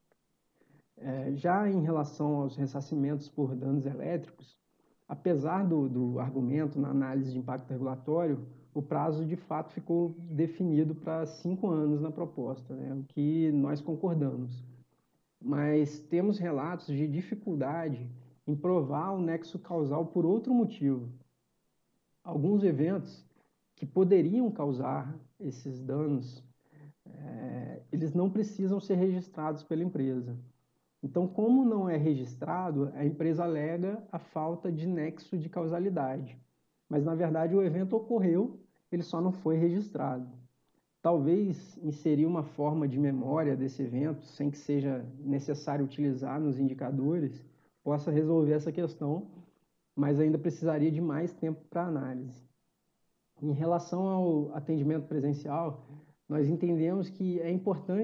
É, já em relação aos ressarcimentos por danos elétricos, apesar do, do argumento na análise de impacto regulatório, o prazo de fato ficou definido para cinco anos na proposta, né, o que nós concordamos. Mas temos relatos de dificuldade em provar o nexo causal por outro motivo. Alguns eventos que poderiam causar esses danos, é, eles não precisam ser registrados pela empresa. Então, como não é registrado, a empresa alega a falta de nexo de causalidade. Mas, na verdade, o evento ocorreu, ele só não foi registrado. Talvez inserir uma forma de memória desse evento, sem que seja necessário utilizar nos indicadores, possa resolver essa questão, mas ainda precisaria de mais tempo para análise. Em relação ao atendimento presencial, nós entendemos que é importante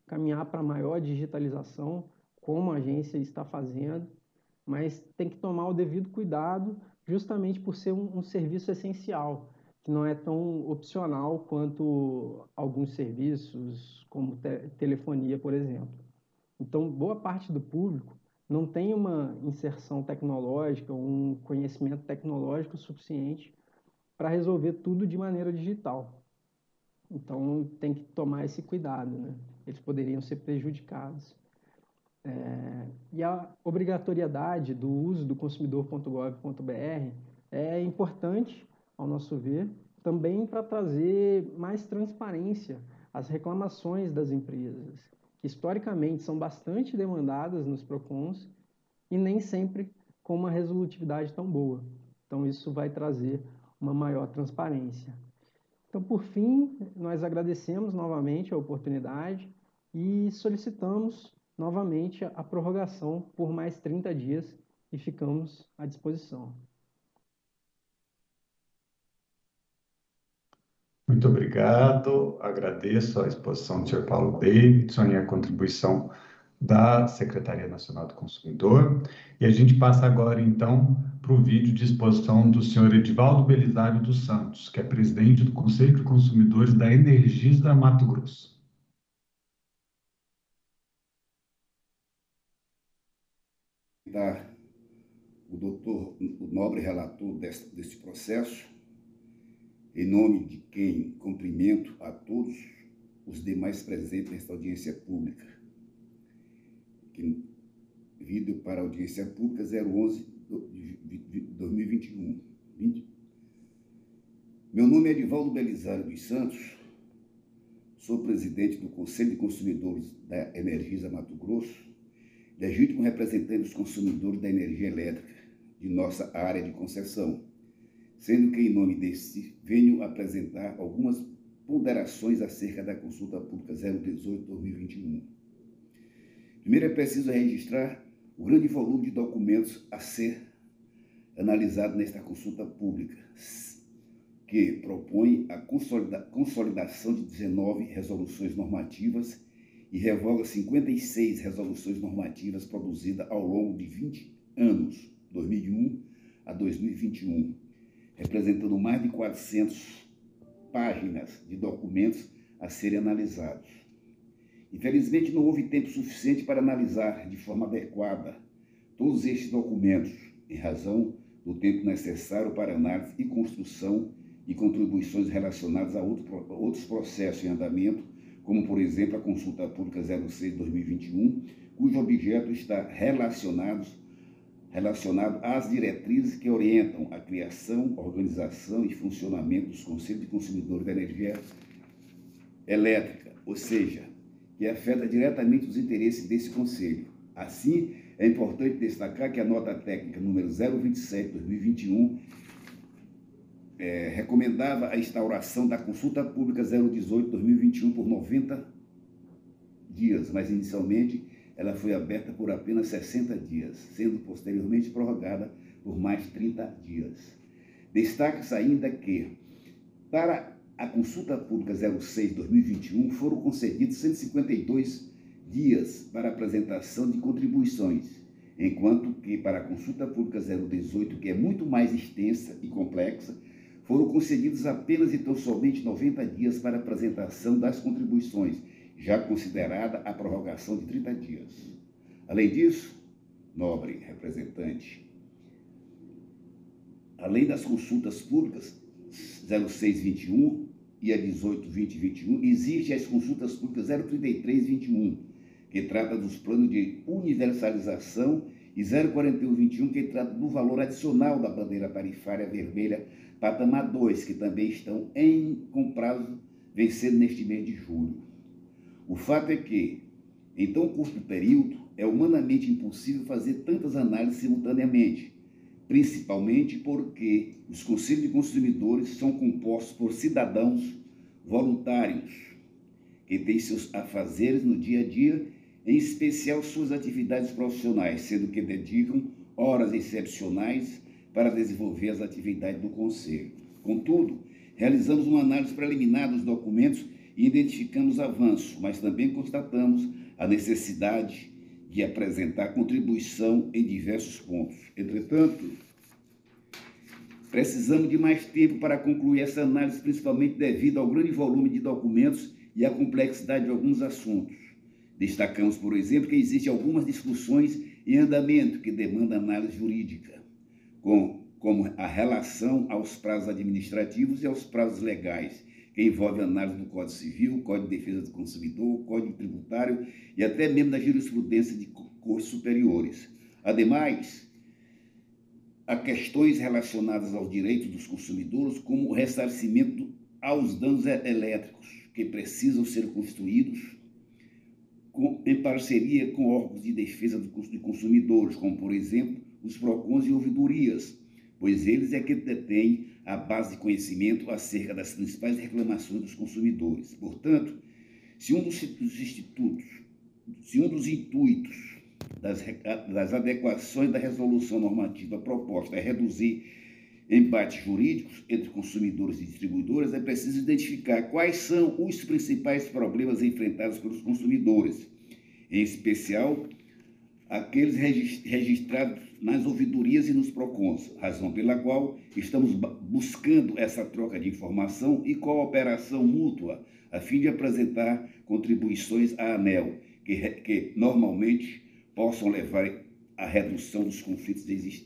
caminhar para maior digitalização, como a agência está fazendo, mas tem que tomar o devido cuidado, justamente por ser um, um serviço essencial, que não é tão opcional quanto alguns serviços, como te telefonia, por exemplo. Então, boa parte do público não tem uma inserção tecnológica, um conhecimento tecnológico suficiente para resolver tudo de maneira digital. Então, tem que tomar esse cuidado, né? Eles poderiam ser prejudicados. É, e a obrigatoriedade do uso do consumidor ponto gov ponto br é importante, ao nosso ver, também para trazer mais transparência às reclamações das empresas, que historicamente são bastante demandadas nos PROCONs e nem sempre com uma resolutividade tão boa. Então, isso vai trazer uma maior transparência. Então, por fim, nós agradecemos novamente a oportunidade e solicitamos novamente a prorrogação por mais trinta dias e ficamos à disposição. Muito obrigado, agradeço a exposição do senhor Paulo Davidson e a contribuição da Secretaria Nacional do Consumidor. E a gente passa agora, então, para o vídeo de exposição do senhor Edivaldo Belisário dos Santos, que é presidente do Conselho de Consumidores da Energisa Mato Grosso. O doutor, o nobre relator deste, deste processo, em nome de quem cumprimento a todos os demais presentes nesta audiência pública, que vídeo para a audiência pública zero onze de dois mil e vinte e um. Meu nome é Edivaldo Belisário dos Santos, sou presidente do Conselho de Consumidores da Energisa Mato Grosso, legítimo representante dos consumidores da energia elétrica de nossa área de concessão, sendo que, em nome deste, venho apresentar algumas ponderações acerca da consulta pública zero dezoito barra dois mil e vinte e um. Primeiro, é preciso registrar o grande volume de documentos a ser analisado nesta consulta pública, que propõe a consolida- consolidação de dezenove resoluções normativas e revoga cinquenta e seis resoluções normativas produzidas ao longo de vinte anos, dois mil e um a dois mil e vinte e um, representando mais de quatrocentas páginas de documentos a serem analisados. Infelizmente, não houve tempo suficiente para analisar de forma adequada todos estes documentos, em razão do tempo necessário para análise e construção e contribuições relacionadas a outro, outros processos em andamento, como, por exemplo, a Consulta Pública zero seis barra dois mil e vinte e um, cujo objeto está relacionado, relacionado às diretrizes que orientam a criação, organização e funcionamento dos Conselhos de Consumidores da Energia Elétrica, ou seja, que afeta diretamente os interesses desse Conselho. Assim, é importante destacar que a nota técnica número zero vinte e sete barra dois mil e vinte e um É, recomendava a instauração da consulta pública zero dezoito barra dois mil e vinte e um por noventa dias, mas inicialmente ela foi aberta por apenas sessenta dias, sendo posteriormente prorrogada por mais trinta dias. Destaca-se ainda que, para a consulta pública zero seis barra dois mil e vinte e um, foram concedidos cento e cinquenta e dois dias para apresentação de contribuições, enquanto que para a consulta pública zero dezoito, que é muito mais extensa e complexa, foram concedidos apenas e tão somente noventa dias para a apresentação das contribuições, já considerada a prorrogação de trinta dias. Além disso, nobre representante, além das consultas públicas zero seis barra vinte e um e a dezoito barra vinte e vinte e um, existem as consultas públicas zero trinta e três barra vinte e um, que trata dos planos de universalização, e zero quarenta e um barra vinte e um, que trata do valor adicional da bandeira tarifária vermelha patamar dois, que também estão em, com prazo vencendo neste mês de julho. O fato é que, em tão curto período, é humanamente impossível fazer tantas análises simultaneamente, principalmente porque os conselhos de consumidores são compostos por cidadãos voluntários, que têm seus afazeres no dia a dia, em especial suas atividades profissionais, sendo que dedicam horas excepcionais para desenvolver as atividades do Conselho. Contudo, realizamos uma análise preliminar dos documentos e identificamos avanços, mas também constatamos a necessidade de apresentar contribuição em diversos pontos. Entretanto, precisamos de mais tempo para concluir essa análise, principalmente devido ao grande volume de documentos e à complexidade de alguns assuntos. Destacamos, por exemplo, que existem algumas discussões em andamento que demandam análise jurídica, com, como a relação aos prazos administrativos e aos prazos legais, que envolve análise do Código Civil, Código de Defesa do Consumidor, Código Tributário e até mesmo da jurisprudência de cortes superiores. Ademais, há questões relacionadas aos direitos dos consumidores, como o ressarcimento aos danos elétricos, que precisam ser construídos com, em parceria com órgãos de defesa dos de consumidores, como, por exemplo, os PROCONs e ouvidorias, pois eles é que detêm a base de conhecimento acerca das principais reclamações dos consumidores. Portanto, se um dos, dos institutos, se um dos intuitos das, das adequações da resolução normativa proposta é reduzir embates jurídicos entre consumidores e distribuidores, é preciso identificar quais são os principais problemas enfrentados pelos consumidores, em especial aqueles registrados nas ouvidorias e nos PROCONs, razão pela qual estamos buscando essa troca de informação e cooperação mútua, a fim de apresentar contribuições à ANEEL, que, que normalmente possam levar à redução dos conflitos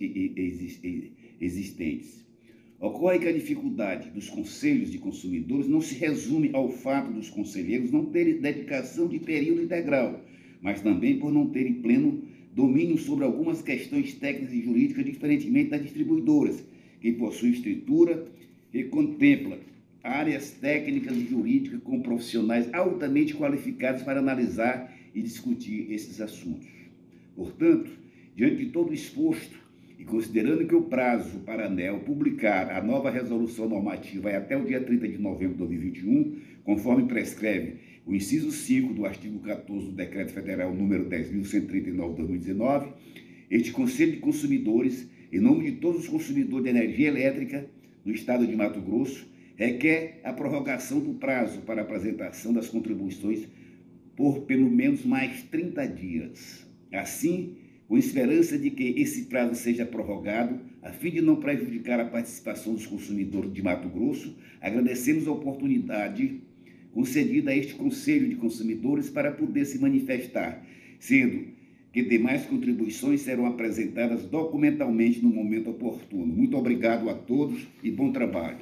existentes. Ocorre que a dificuldade dos conselhos de consumidores não se resume ao fato dos conselheiros não terem dedicação de período integral, mas também por não terem pleno domínio sobre algumas questões técnicas e jurídicas, diferentemente das distribuidoras, que possuem estrutura e contempla áreas técnicas e jurídicas com profissionais altamente qualificados para analisar e discutir esses assuntos. Portanto, diante de todo o exposto, e considerando que o prazo para a ANEEL publicar a nova resolução normativa é até o dia trinta de novembro de dois mil e vinte e um, conforme prescreve o inciso cinco do artigo quatorze do Decreto Federal número dez mil cento e trinta e nove de dois mil e dezenove, este Conselho de Consumidores, em nome de todos os consumidores de energia elétrica do Estado de Mato Grosso, requer a prorrogação do prazo para a apresentação das contribuições por pelo menos mais trinta dias. Assim, com esperança de que esse prazo seja prorrogado, a fim de não prejudicar a participação dos consumidores de Mato Grosso, agradecemos a oportunidade concedida a este Conselho de Consumidores para poder se manifestar, sendo que demais contribuições serão apresentadas documentalmente no momento oportuno. Muito obrigado a todos e bom trabalho.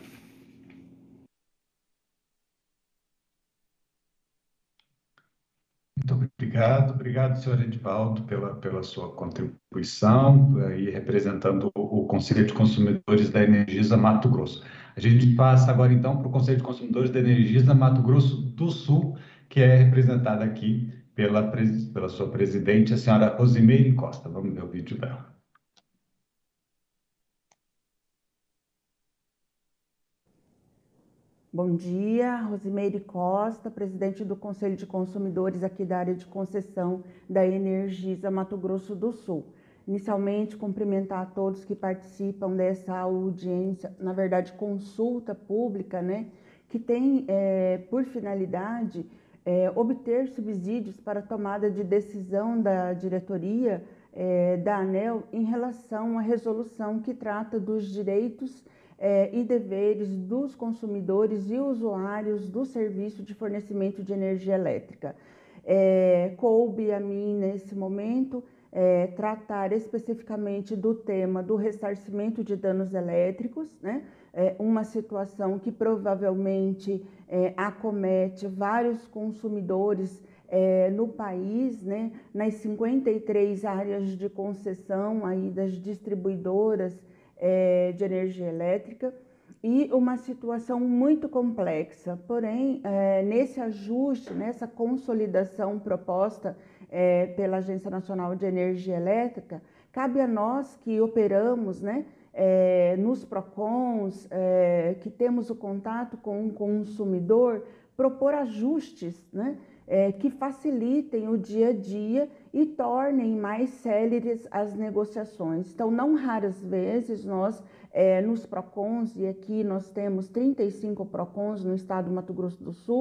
Muito obrigado, obrigado, senhor Edivaldo, pela, pela sua contribuição, aí representando o, o Conselho de Consumidores da Energisa Mato Grosso. A gente passa agora, então, para o Conselho de Consumidores da Energisa Mato Grosso do Sul, que é representada aqui pela, pela sua presidente, a senhora Rosimeire Costa. Vamos ver o vídeo dela. Bom dia, Rosimeire Costa, presidente do Conselho de Consumidores aqui da área de concessão da Energisa Mato Grosso do Sul. Inicialmente, cumprimentar a todos que participam dessa audiência, na verdade, consulta pública, né, que tem é, por finalidade é, obter subsídios para a tomada de decisão da diretoria é, da ANEEL em relação à resolução que trata dos direitos É, e deveres dos consumidores e usuários do serviço de fornecimento de energia elétrica. É, coube a mim, nesse momento, é, tratar especificamente do tema do ressarcimento de danos elétricos, né? É uma situação que provavelmente é, acomete vários consumidores é, no país, né? Nas cinquenta e três áreas de concessão aí das distribuidoras É, de energia elétrica, e uma situação muito complexa. Porém, é, nesse ajuste, nessa consolidação proposta é, pela Agência Nacional de Energia Elétrica, cabe a nós que operamos, né, é, nos PROCONs, é, que temos o contato com o consumidor, propor ajustes, né, é, que facilitem o dia a dia e tornem mais céleres as negociações. Então, não raras vezes, nós, é, nos PROCONs, e aqui nós temos trinta e cinco PROCONs no estado do Mato Grosso do Sul,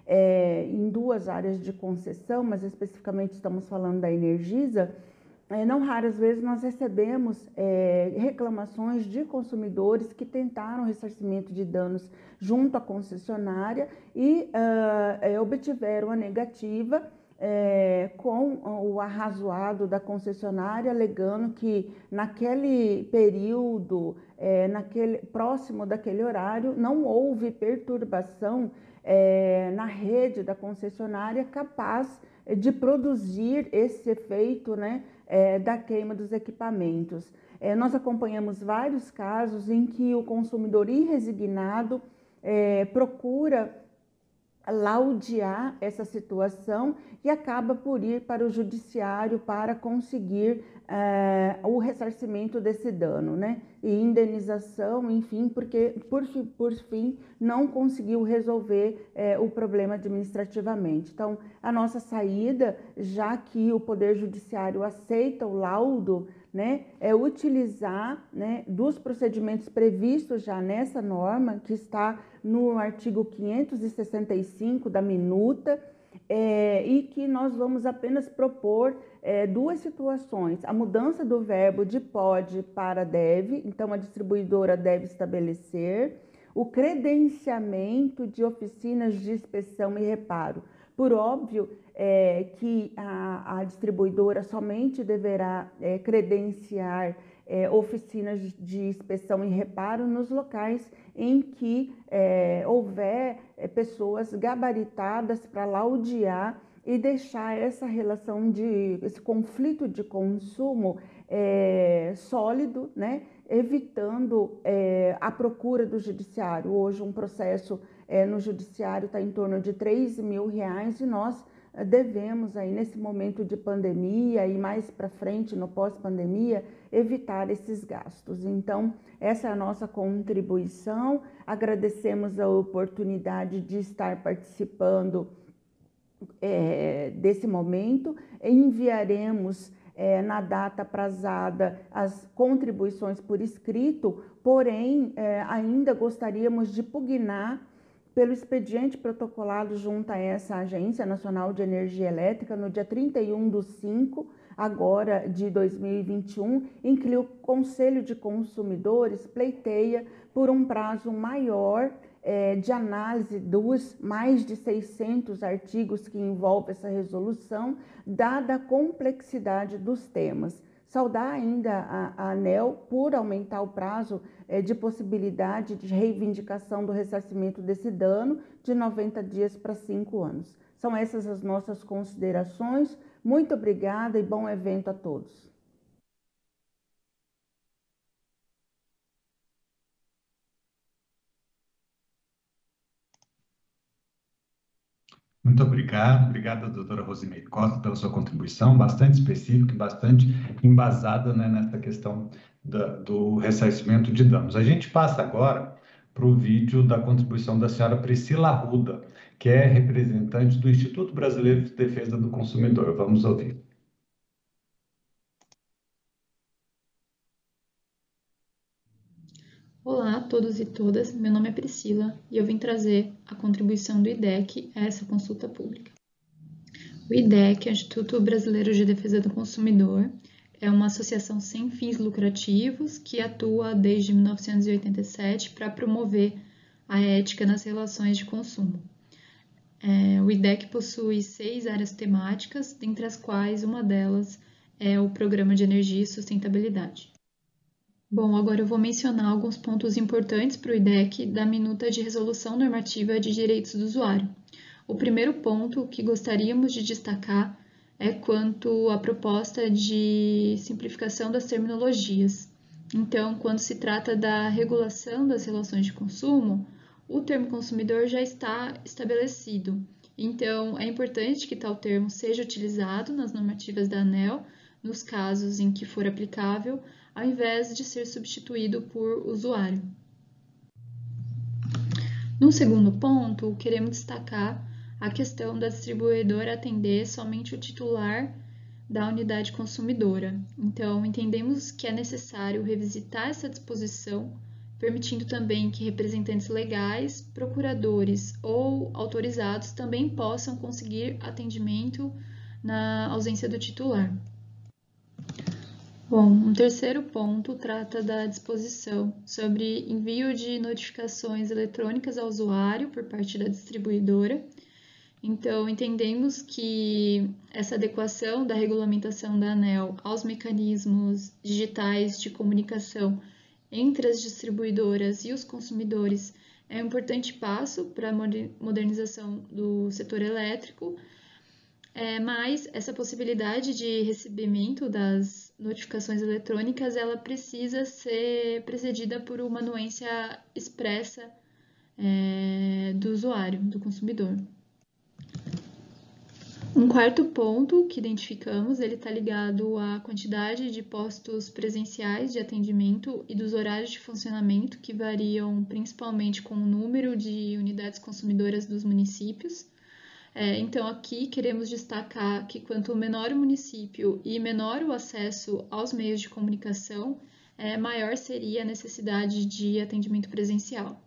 é, em duas áreas de concessão, mas especificamente estamos falando da Energisa, é, não raras vezes nós recebemos é, reclamações de consumidores que tentaram ressarcimento de danos junto à concessionária e uh, é, obtiveram a negativa é, com o arrazoado da concessionária, alegando que naquele período, é, naquele, próximo daquele horário, não houve perturbação é, na rede da concessionária capaz de produzir esse efeito, né, é, da queima dos equipamentos. É, nós acompanhamos vários casos em que o consumidor irresignado é, procura laudiar essa situação e acaba por ir para o judiciário para conseguir é, o ressarcimento desse dano, né? E indenização, enfim, porque por, por fim não conseguiu resolver é, o problema administrativamente. Então, a nossa saída, já que o Poder Judiciário aceita o laudo, né, é utilizar, né, dos procedimentos previstos já nessa norma, que está no artigo quinhentos e sessenta e cinco da minuta, é, e que nós vamos apenas propor é, duas situações: a mudança do verbo de pode para deve, então a distribuidora deve estabelecer o credenciamento de oficinas de inspeção e reparo. Por óbvio é, que a, a distribuidora somente deverá é, credenciar é, oficinas de inspeção e reparo nos locais em que é, houver é, pessoas gabaritadas para laudiar e deixar essa relação de, esse conflito de consumo é, sólido, né, evitando é, a procura do judiciário. Hoje um processo é, no judiciário está em torno de três mil reais e nós devemos aí nesse momento de pandemia e mais para frente no pós-pandemia evitar esses gastos. Então essa é a nossa contribuição. Agradecemos a oportunidade de estar participando é, desse momento. Enviaremos é, na data prazada as contribuições por escrito, porém é, ainda gostaríamos de pugnar pelo expediente protocolado junto a essa Agência Nacional de Energia Elétrica no dia trinta e um de cinco, agora de dois mil e vinte e um, em que o Conselho de Consumidores pleiteia por um prazo maior é, de análise dos mais de seiscentos artigos que envolvem essa resolução, dada a complexidade dos temas. Saudar ainda a, a ANEEL por aumentar o prazo é, de possibilidade de reivindicação do ressarcimento desse dano de noventa dias para cinco anos. São essas as nossas considerações. Muito obrigada e bom evento a todos. Muito obrigado, obrigada, doutora Rosimeire Costa, pela sua contribuição, bastante específica e bastante embasada, né, nessa questão da, do ressarcimento de danos. A gente passa agora para o vídeo da contribuição da senhora Priscila Arruda, que é representante do Instituto Brasileiro de Defesa do Consumidor. Vamos ouvir. Olá a todos e todas, meu nome é Priscila e eu vim trazer a contribuição do I D E C a essa consulta pública. O I D E C, Instituto Brasileiro de Defesa do Consumidor, é uma associação sem fins lucrativos que atua desde mil novecentos e oitenta e sete para promover a ética nas relações de consumo. É, o I D E C possui seis áreas temáticas, dentre as quais uma delas é o Programa de Energia e Sustentabilidade. Bom, agora eu vou mencionar alguns pontos importantes para o I D E C da Minuta de Resolução Normativa de Direitos do Usuário. O primeiro ponto que gostaríamos de destacar é quanto à proposta de simplificação das terminologias. Então, quando se trata da regulação das relações de consumo, o termo consumidor já está estabelecido. Então, é importante que tal termo seja utilizado nas normativas da ANEEL, nos casos em que for aplicável, ao invés de ser substituído por usuário. No segundo ponto, queremos destacar a questão da distribuidora atender somente o titular da unidade consumidora. Então, entendemos que é necessário revisitar essa disposição permitindo também que representantes legais, procuradores ou autorizados também possam conseguir atendimento na ausência do titular. Bom, um terceiro ponto trata da disposição sobre envio de notificações eletrônicas ao usuário por parte da distribuidora. Então, entendemos que essa adequação da regulamentação da ANEEL aos mecanismos digitais de comunicação entre as distribuidoras e os consumidores é um importante passo para a modernização do setor elétrico, é, mas essa possibilidade de recebimento das notificações eletrônicas ela precisa ser precedida por uma anuência expressa é, do usuário, do consumidor. Um quarto ponto que identificamos, ele está ligado à quantidade de postos presenciais de atendimento e dos horários de funcionamento, que variam principalmente com o número de unidades consumidoras dos municípios. É, então, aqui queremos destacar que quanto menor o município e menor o acesso aos meios de comunicação, é, maior seria a necessidade de atendimento presencial.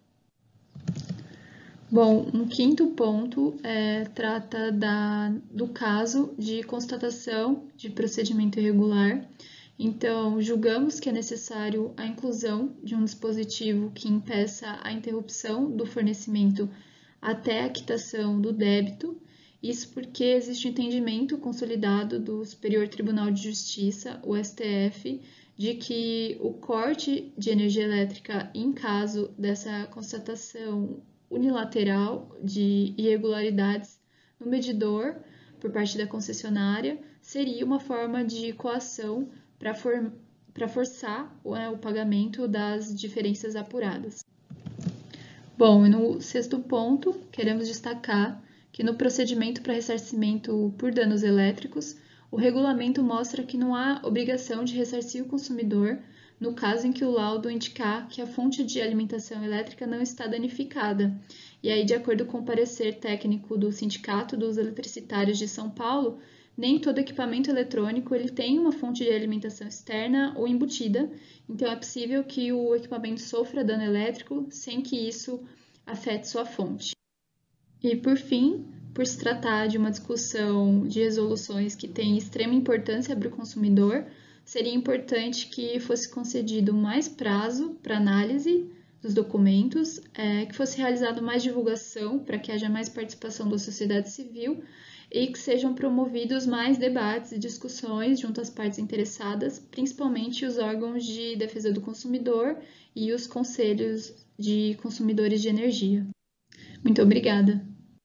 Bom, um quinto ponto é, trata da, do caso de constatação de procedimento irregular. Então, julgamos que é necessário a inclusão de um dispositivo que impeça a interrupção do fornecimento até a quitação do débito. Isso porque existe um entendimento consolidado do Superior Tribunal de Justiça, o S T F, de que o corte de energia elétrica em caso dessa constatação unilateral de irregularidades no medidor por parte da concessionária seria uma forma de coação para for, para forçar é, o pagamento das diferenças apuradas. Bom, e no sexto ponto, queremos destacar que no procedimento para ressarcimento por danos elétricos, o regulamento mostra que não há obrigação de ressarcir o consumidor no caso em que o laudo indicar que a fonte de alimentação elétrica não está danificada. E aí, de acordo com o parecer técnico do Sindicato dos Eletricitários de São Paulo, nem todo equipamento eletrônico ele tem uma fonte de alimentação externa ou embutida, então é possível que o equipamento sofra dano elétrico sem que isso afete sua fonte. E, por fim, por se tratar de uma discussão de resoluções que tem extrema importância para o consumidor, seria importante que fosse concedido mais prazo para análise dos documentos, é, que fosse realizado mais divulgação para que haja mais participação da sociedade civil e que sejam promovidos mais debates e discussões junto às partes interessadas, principalmente os órgãos de defesa do consumidor e os conselhos de consumidores de energia. Muito obrigada.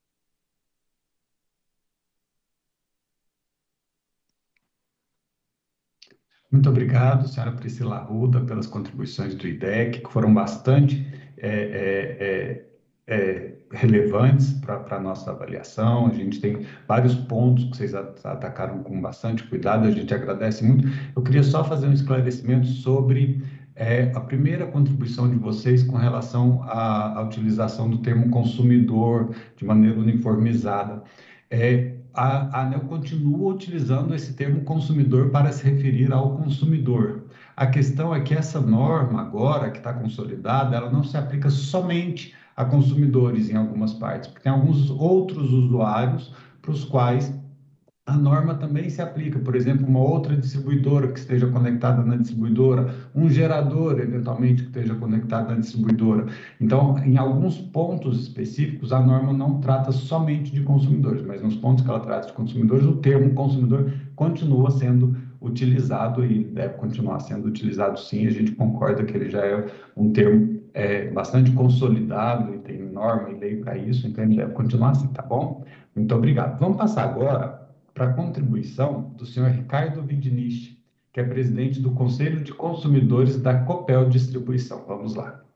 Muito obrigado, senhora Priscila Arruda, pelas contribuições do I D E C, que foram bastante é, é, é, relevantes para a nossa avaliação. A gente tem vários pontos que vocês atacaram com bastante cuidado, a gente agradece muito. Eu queria só fazer um esclarecimento sobre é, a primeira contribuição de vocês com relação à, à utilização do termo consumidor de maneira uniformizada. É, A ANEEL continua utilizando esse termo consumidor para se referir ao consumidor. A questão é que essa norma agora, que está consolidada, ela não se aplica somente a consumidores em algumas partes, porque tem alguns outros usuários para os quais a norma também se aplica. Por exemplo, uma outra distribuidora que esteja conectada na distribuidora, um gerador, eventualmente, que esteja conectado na distribuidora. Então, em alguns pontos específicos, a norma não trata somente de consumidores, mas nos pontos que ela trata de consumidores, o termo consumidor continua sendo utilizado e deve continuar sendo utilizado sim. A gente concorda que ele já é um termo é, bastante consolidado e tem norma e lei para isso, então ele deve continuar assim, tá bom? Muito obrigado. Vamos passar agora para a contribuição do senhor Ricardo Vidnich, que é presidente do Conselho de Consumidores da Copel Distribuição. Vamos lá.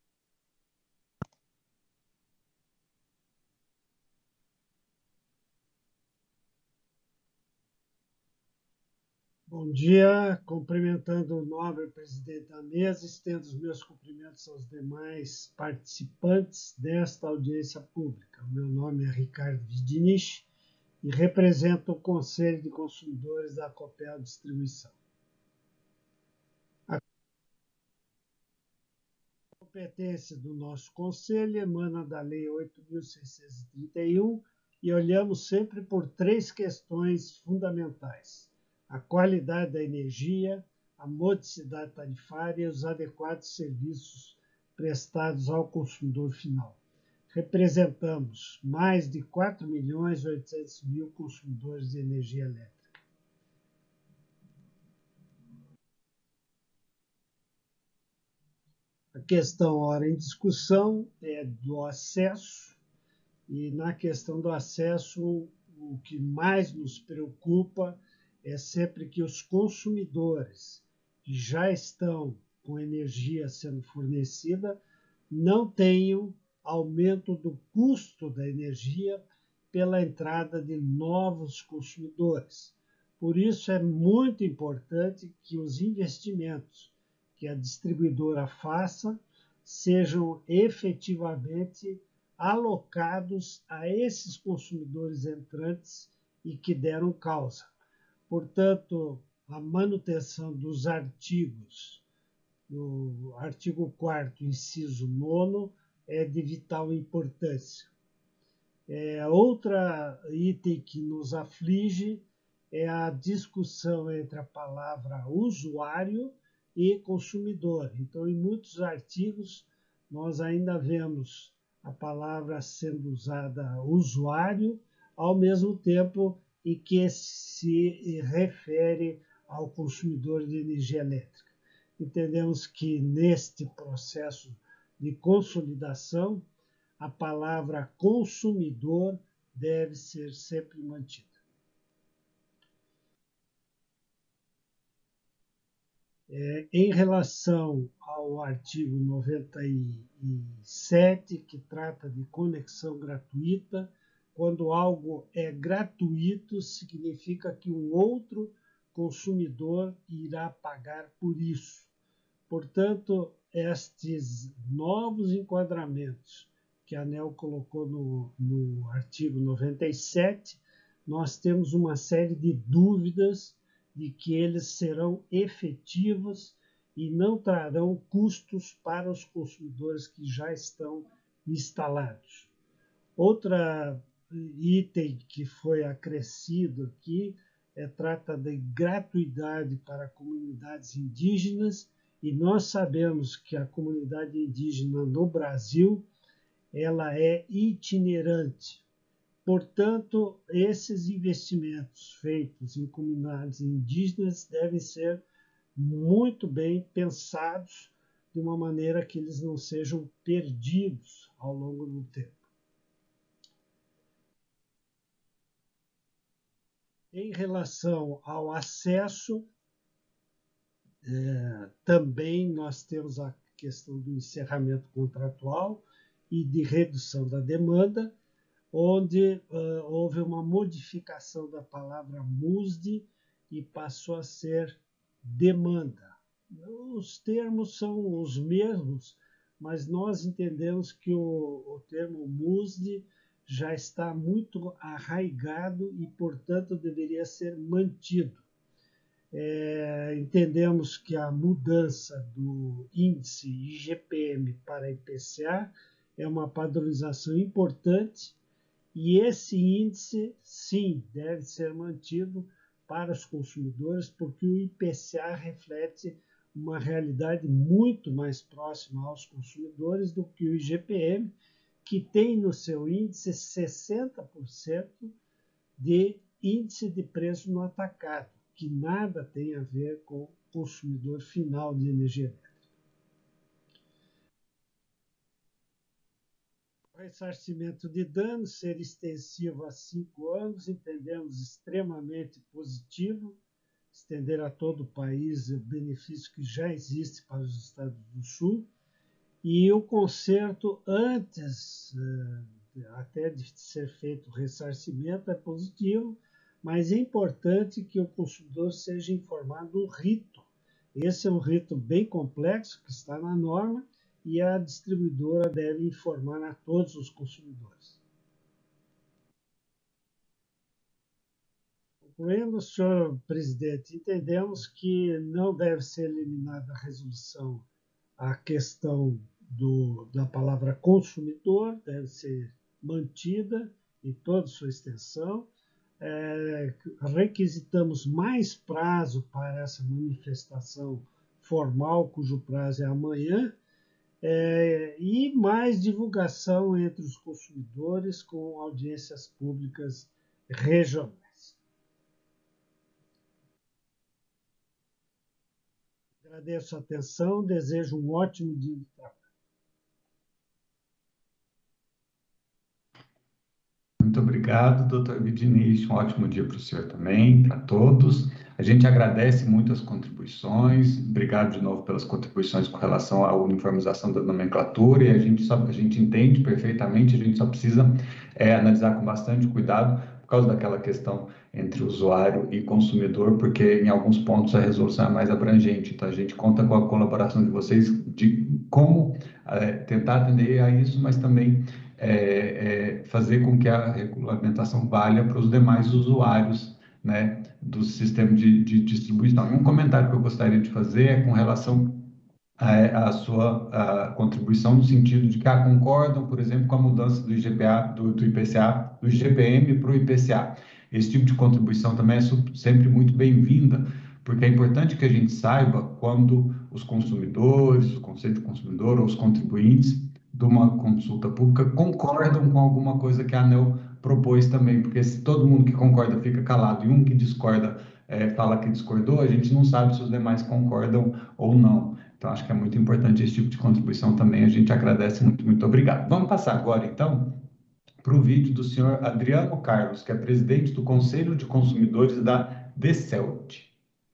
Bom dia, cumprimentando o nobre presidente da mesa, estendo os meus cumprimentos aos demais participantes desta audiência pública. O meu nome é Ricardo Vidnich e represento o Conselho de Consumidores da Copel Distribuição. A competência do nosso Conselho emana da Lei oito mil seiscentos e trinta e um e olhamos sempre por três questões fundamentais: a qualidade da energia, a modicidade tarifária e os adequados serviços prestados ao consumidor final. Representamos mais de quatro milhões e oitocentos mil consumidores de energia elétrica. A questão ora em discussão é do acesso, e na questão do acesso, o que mais nos preocupa é sempre que os consumidores que já estão com energia sendo fornecida não tenham aumento do custo da energia pela entrada de novos consumidores. Por isso é muito importante que os investimentos que a distribuidora faça sejam efetivamente alocados a esses consumidores entrantes e que deram causa. Portanto, a manutenção dos artigos, no artigo quarto, inciso nono, é de vital importância. É, outra item que nos aflige é a discussão entre a palavra usuário e consumidor. Então, em muitos artigos, nós ainda vemos a palavra sendo usada usuário, ao mesmo tempo em que se refere ao consumidor de energia elétrica. Entendemos que neste processo de consolidação, a palavra consumidor deve ser sempre mantida. É, em relação ao artigo noventa e sete, que trata de conexão gratuita, quando algo é gratuito, significa que um outro consumidor irá pagar por isso. Portanto, estes novos enquadramentos que a ANEEL colocou no, no artigo noventa e sete, nós temos uma série de dúvidas de que eles serão efetivos e não trarão custos para os consumidores que já estão instalados. Outra item que foi acrescido aqui é, trata de gratuidade para comunidades indígenas, e nós sabemos que a comunidade indígena no Brasil ela é itinerante. Portanto, esses investimentos feitos em comunidades indígenas devem ser muito bem pensados de uma maneira que eles não sejam perdidos ao longo do tempo. Em relação ao acesso, é, também nós temos a questão do encerramento contratual e de redução da demanda, onde uh, houve uma modificação da palavra M U S D e passou a ser demanda. Os termos são os mesmos, mas nós entendemos que o, o termo M U S D já está muito arraigado e, portanto, deveria ser mantido. É, entendemos que a mudança do índice I G P M para I P C A é uma padronização importante, e esse índice, sim, deve ser mantido para os consumidores, porque o I P C A reflete uma realidade muito mais próxima aos consumidores do que o I G P M, que tem no seu índice sessenta por cento de índice de preço no atacado, que nada tem a ver com o consumidor final de energia elétrica. O ressarcimento de danos ser extensivo a cinco anos, entendemos extremamente positivo, estender a todo o país o benefício que já existe para os estados do Sul, e o conserto antes até de ser feito o ressarcimento é positivo, mas é importante que o consumidor seja informado do rito. Esse é um rito bem complexo que está na norma, e a distribuidora deve informar a todos os consumidores. Concluindo, senhor presidente, entendemos que não deve ser eliminada a resolução, a questão do, da palavra consumidor deve ser mantida em toda sua extensão. É, requisitamos mais prazo para essa manifestação formal, cujo prazo é amanhã, é, e mais divulgação entre os consumidores com audiências públicas regionais. Agradeço a atenção, desejo um ótimo dia de trabalho. Muito obrigado, doutor Vidinich. Um ótimo dia para o senhor também, para todos. A gente agradece muito as contribuições. Obrigado de novo pelas contribuições com relação à uniformização da nomenclatura. E a gente, só, a gente entende perfeitamente, a gente só precisa é, analisar com bastante cuidado por causa daquela questão entre usuário e consumidor, porque em alguns pontos a resolução é mais abrangente. Então, a gente conta com a colaboração de vocês de como é, tentar atender a isso, mas também É, é, fazer com que a regulamentação valha para os demais usuários, né, do sistema de, de distribuição. E um comentário que eu gostaria de fazer é com relação à, à sua à contribuição, no sentido de que ah, concordam, por exemplo, com a mudança do I G P A, do, do I P C A, do I G P M para o I P C A. Esse tipo de contribuição também é sempre muito bem-vinda, porque é importante que a gente saiba quando os consumidores, o Conselho de Consumidor ou os contribuintes de uma consulta pública concordam com alguma coisa que a ANEEL propôs também, porque se todo mundo que concorda fica calado e um que discorda é, fala que discordou, a gente não sabe se os demais concordam ou não. Então, acho que é muito importante esse tipo de contribuição também, a gente agradece muito, muito obrigado. Vamos passar agora, então, para o vídeo do senhor Adriano Carlos, que é presidente do Conselho de Consumidores da DECELT.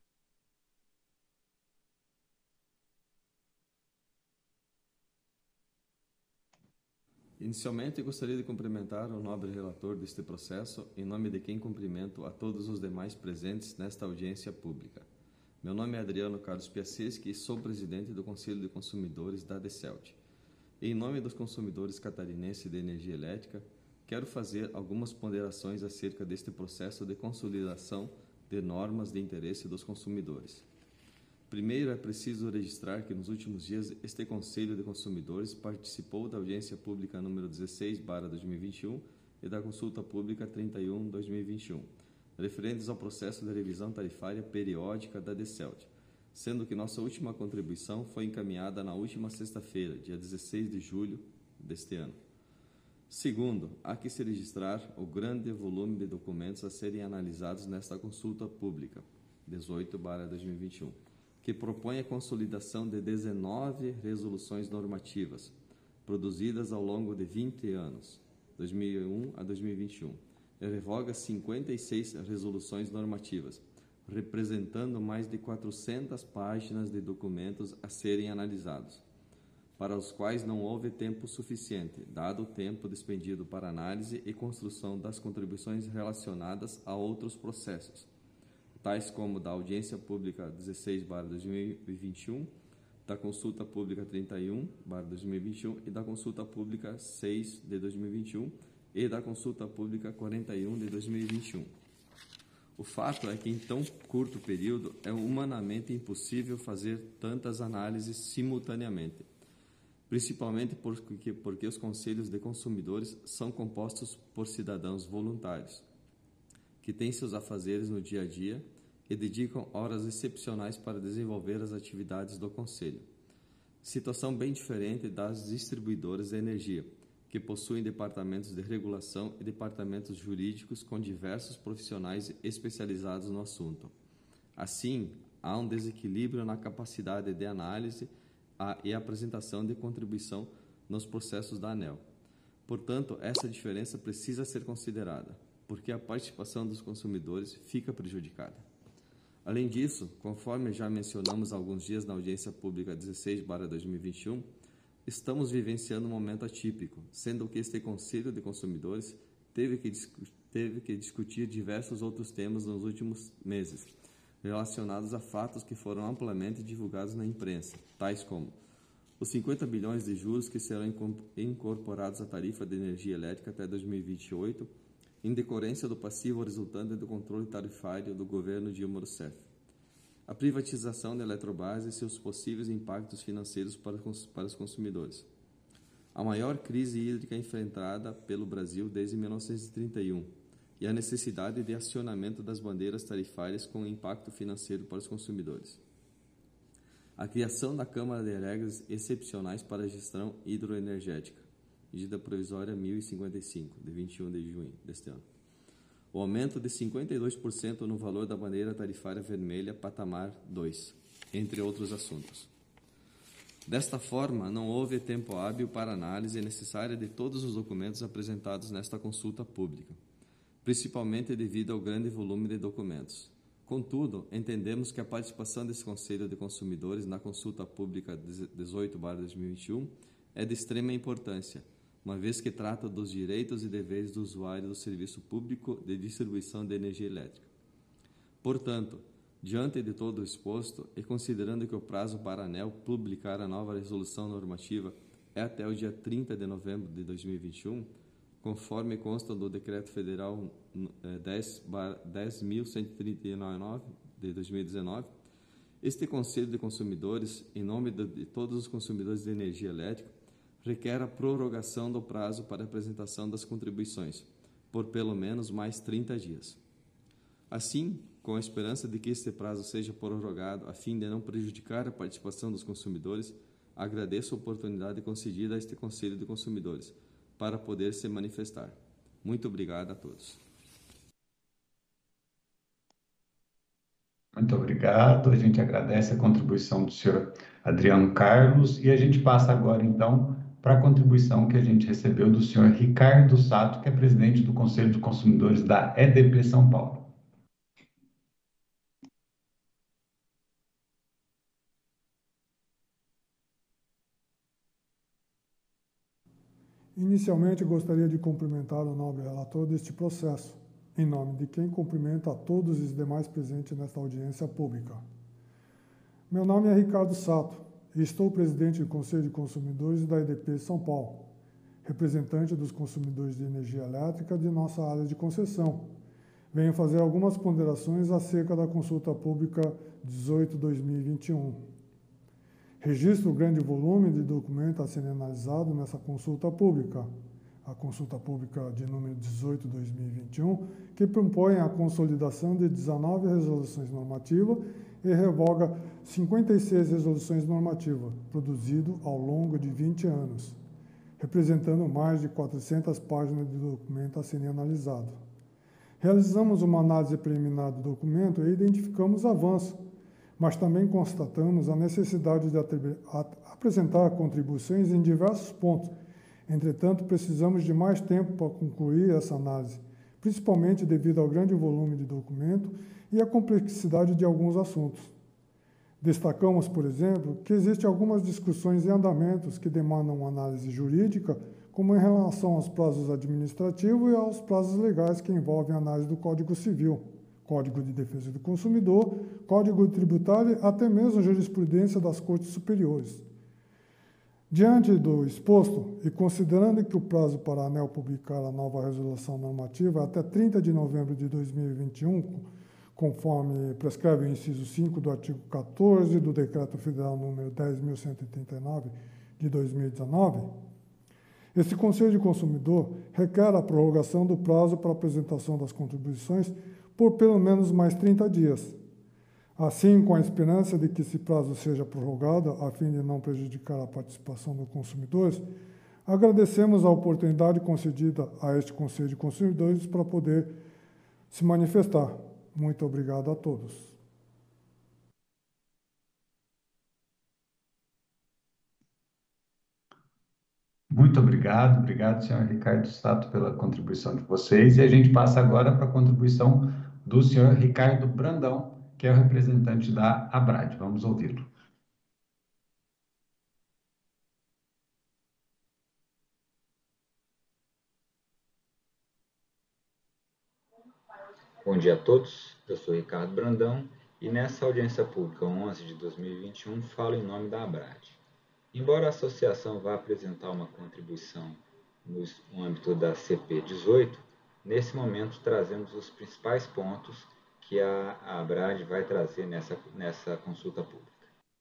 Inicialmente, gostaria de cumprimentar o nobre relator deste processo, em nome de quem cumprimento a todos os demais presentes nesta audiência pública. Meu nome é Adriano Carlos Piasseschi e sou presidente do Conselho de Consumidores da DECELT. Em nome dos consumidores catarinenses de energia elétrica, quero fazer algumas ponderações acerca deste processo de consolidação de normas de interesse dos consumidores. Primeiro, é preciso registrar que nos últimos dias este Conselho de Consumidores participou da audiência pública número dezesseis barra dois mil e vinte e um e da consulta pública trinta e um barra dois mil e vinte e um, referentes ao processo de revisão tarifária periódica da DECELT, sendo que nossa última contribuição foi encaminhada na última sexta-feira, dia dezesseis de julho deste ano. Segundo, há que se registrar o grande volume de documentos a serem analisados nesta consulta pública, dezoito barra dois mil e vinte e um, que propõe a consolidação de dezenove resoluções normativas, produzidas ao longo de vinte anos, dois mil e um a dois mil e vinte e um, e revoga cinquenta e seis resoluções normativas, representando mais de quatrocentas páginas de documentos a serem analisados, para os quais não houve tempo suficiente, dado o tempo despendido para análise e construção das contribuições relacionadas a outros processos, tais como da audiência pública dezesseis barra dois mil e vinte e um, da consulta pública trinta e um barra dois mil e vinte e um e da consulta pública seis de dois mil e vinte e um e da consulta pública quarenta e um de dois mil e vinte e um. O fato é que em tão curto período é humanamente impossível fazer tantas análises simultaneamente, principalmente porque, porque os conselhos de consumidores são compostos por cidadãos voluntários, que têm seus afazeres no dia a dia e dedicam horas excepcionais para desenvolver as atividades do Conselho. Situação bem diferente das distribuidoras de energia, que possuem departamentos de regulação e departamentos jurídicos com diversos profissionais especializados no assunto. Assim, há um desequilíbrio na capacidade de análise e apresentação de contribuição nos processos da ANEEL. Portanto, essa diferença precisa ser considerada, porque a participação dos consumidores fica prejudicada. Além disso, conforme já mencionamos há alguns dias na audiência pública dezesseis barra dois mil e vinte e um, estamos vivenciando um momento atípico, sendo que este Conselho de Consumidores teve que, teve que discutir diversos outros temas nos últimos meses, relacionados a fatos que foram amplamente divulgados na imprensa, tais como os cinquenta bilhões de juros que serão incorporados à tarifa de energia elétrica até dois mil e vinte e oito, em decorrência do passivo resultante do controle tarifário do governo Dilma Rousseff. a privatização da Eletrobras e seus possíveis impactos financeiros para, para os consumidores, a maior crise hídrica enfrentada pelo Brasil desde mil novecentos e trinta e um e a necessidade de acionamento das bandeiras tarifárias com impacto financeiro para os consumidores. A criação da Câmara de Regras Excepcionais para a Gestão Hidroenergética, medida provisória mil e cinquenta e cinco, de vinte e um de junho deste ano. O aumento de cinquenta e dois por cento no valor da bandeira tarifária vermelha patamar dois, entre outros assuntos. Desta forma, não houve tempo hábil para análise necessária de todos os documentos apresentados nesta consulta pública, principalmente devido ao grande volume de documentos. Contudo, entendemos que a participação desse Conselho de Consumidores na consulta pública dezoito barra dois mil e vinte e um é de extrema importância, uma vez que trata dos direitos e deveres do usuário do serviço público de distribuição de energia elétrica. Portanto, diante de todo o exposto e considerando que o prazo para a ANEEL publicar a nova resolução normativa é até o dia trinta de novembro de dois mil e vinte e um, conforme consta do Decreto Federal dez mil cento e trinta e nove de dois mil e dezenove, este Conselho de Consumidores, em nome de todos os consumidores de energia elétrica, requer a prorrogação do prazo para apresentação das contribuições, por pelo menos mais trinta dias. Assim, com a esperança de que este prazo seja prorrogado a fim de não prejudicar a participação dos consumidores, agradeço a oportunidade concedida a este Conselho de Consumidores para poder se manifestar. Muito obrigado a todos. Muito obrigado. A gente agradece a contribuição do senhor Adriano Carlos e a gente passa agora, então, para a contribuição que a gente recebeu do senhor Ricardo Sato, que é presidente do Conselho de Consumidores da E D P São Paulo. Inicialmente, gostaria de cumprimentar o nobre relator deste processo, em nome de quem cumprimento a todos os demais presentes nesta audiência pública. Meu nome é Ricardo Sato e estou presidente do Conselho de Consumidores da E D P São Paulo, representante dos consumidores de energia elétrica de nossa área de concessão. Venho fazer algumas ponderações acerca da consulta pública dezoito barra dois mil e vinte e um. Registro o grande volume de documentos a serem analisados nessa consulta pública, a consulta pública de número dezoito barra dois mil e vinte e um, que propõe a consolidação de dezenove resoluções normativas e revoga cinquenta e seis resoluções normativas, produzido ao longo de vinte anos, representando mais de quatrocentas páginas de documento a serem analisados. Realizamos uma análise preliminar do documento e identificamos avanços, mas também constatamos a necessidade de apresentar contribuições em diversos pontos. Entretanto, precisamos de mais tempo para concluir essa análise, principalmente devido ao grande volume de documento e à complexidade de alguns assuntos. Destacamos, por exemplo, que existem algumas discussões em andamentos que demandam análise jurídica, como em relação aos prazos administrativos e aos prazos legais que envolvem a análise do Código Civil, Código de Defesa do Consumidor, Código Tributário, até mesmo jurisprudência das Cortes Superiores. Diante do exposto, e considerando que o prazo para a ANEEL publicar a nova resolução normativa é até trinta de novembro de dois mil e vinte e um, conforme prescreve o inciso cinco do artigo quatorze do Decreto Federal número dez mil cento e oitenta e nove de dois mil e dezenove, esse Conselho de Consumidor requer a prorrogação do prazo para apresentação das contribuições por pelo menos mais trinta dias. Assim, com a esperança de que esse prazo seja prorrogado, a fim de não prejudicar a participação dos consumidores, agradecemos a oportunidade concedida a este Conselho de Consumidores para poder se manifestar. Muito obrigado a todos. Muito obrigado, obrigado, senhor Ricardo Sato, pela contribuição de vocês. E a gente passa agora para a contribuição do senhor Ricardo Brandão, que é o representante da ABRAD. Vamos ouvi-lo. Bom dia a todos, eu sou Ricardo Brandão e nessa audiência pública onze de dois mil e vinte e um falo em nome da ABRAD. Embora a associação vá apresentar uma contribuição no âmbito da C P dezoito, nesse momento trazemos os principais pontos que a, a ABRAD vai trazer nessa, nessa consulta pública.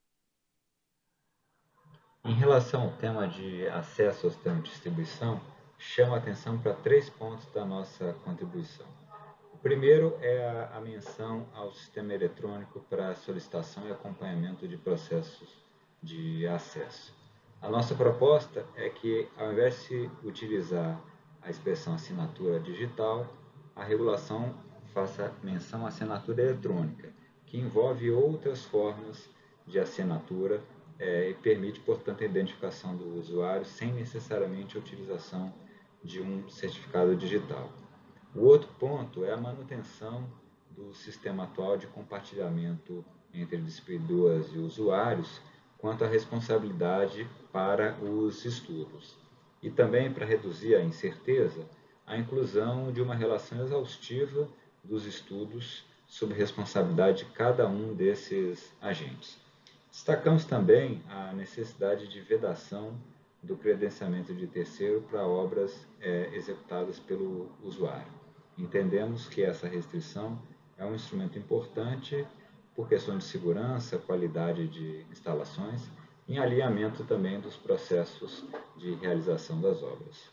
Em relação ao tema de acesso ao sistema de distribuição, chamo a atenção para três pontos da nossa contribuição. O primeiro é a, a menção ao sistema eletrônico para solicitação e acompanhamento de processos de acesso. A nossa proposta é que, ao invés de se utilizar a expressão assinatura digital, a regulação faça menção à assinatura eletrônica, que envolve outras formas de assinatura é, e permite, portanto, a identificação do usuário sem necessariamente a utilização de um certificado digital. O outro ponto é a manutenção do sistema atual de compartilhamento entre distribuidoras e usuários quanto à responsabilidade para os estudos. E também, para reduzir a incerteza, a inclusão de uma relação exaustiva dos estudos sob responsabilidade de cada um desses agentes. Destacamos também a necessidade de vedação do credenciamento de terceiro para obras é, executadas pelo usuário. Entendemos que essa restrição é um instrumento importante por questão de segurança, qualidade de instalações e alinhamento também dos processos de realização das obras.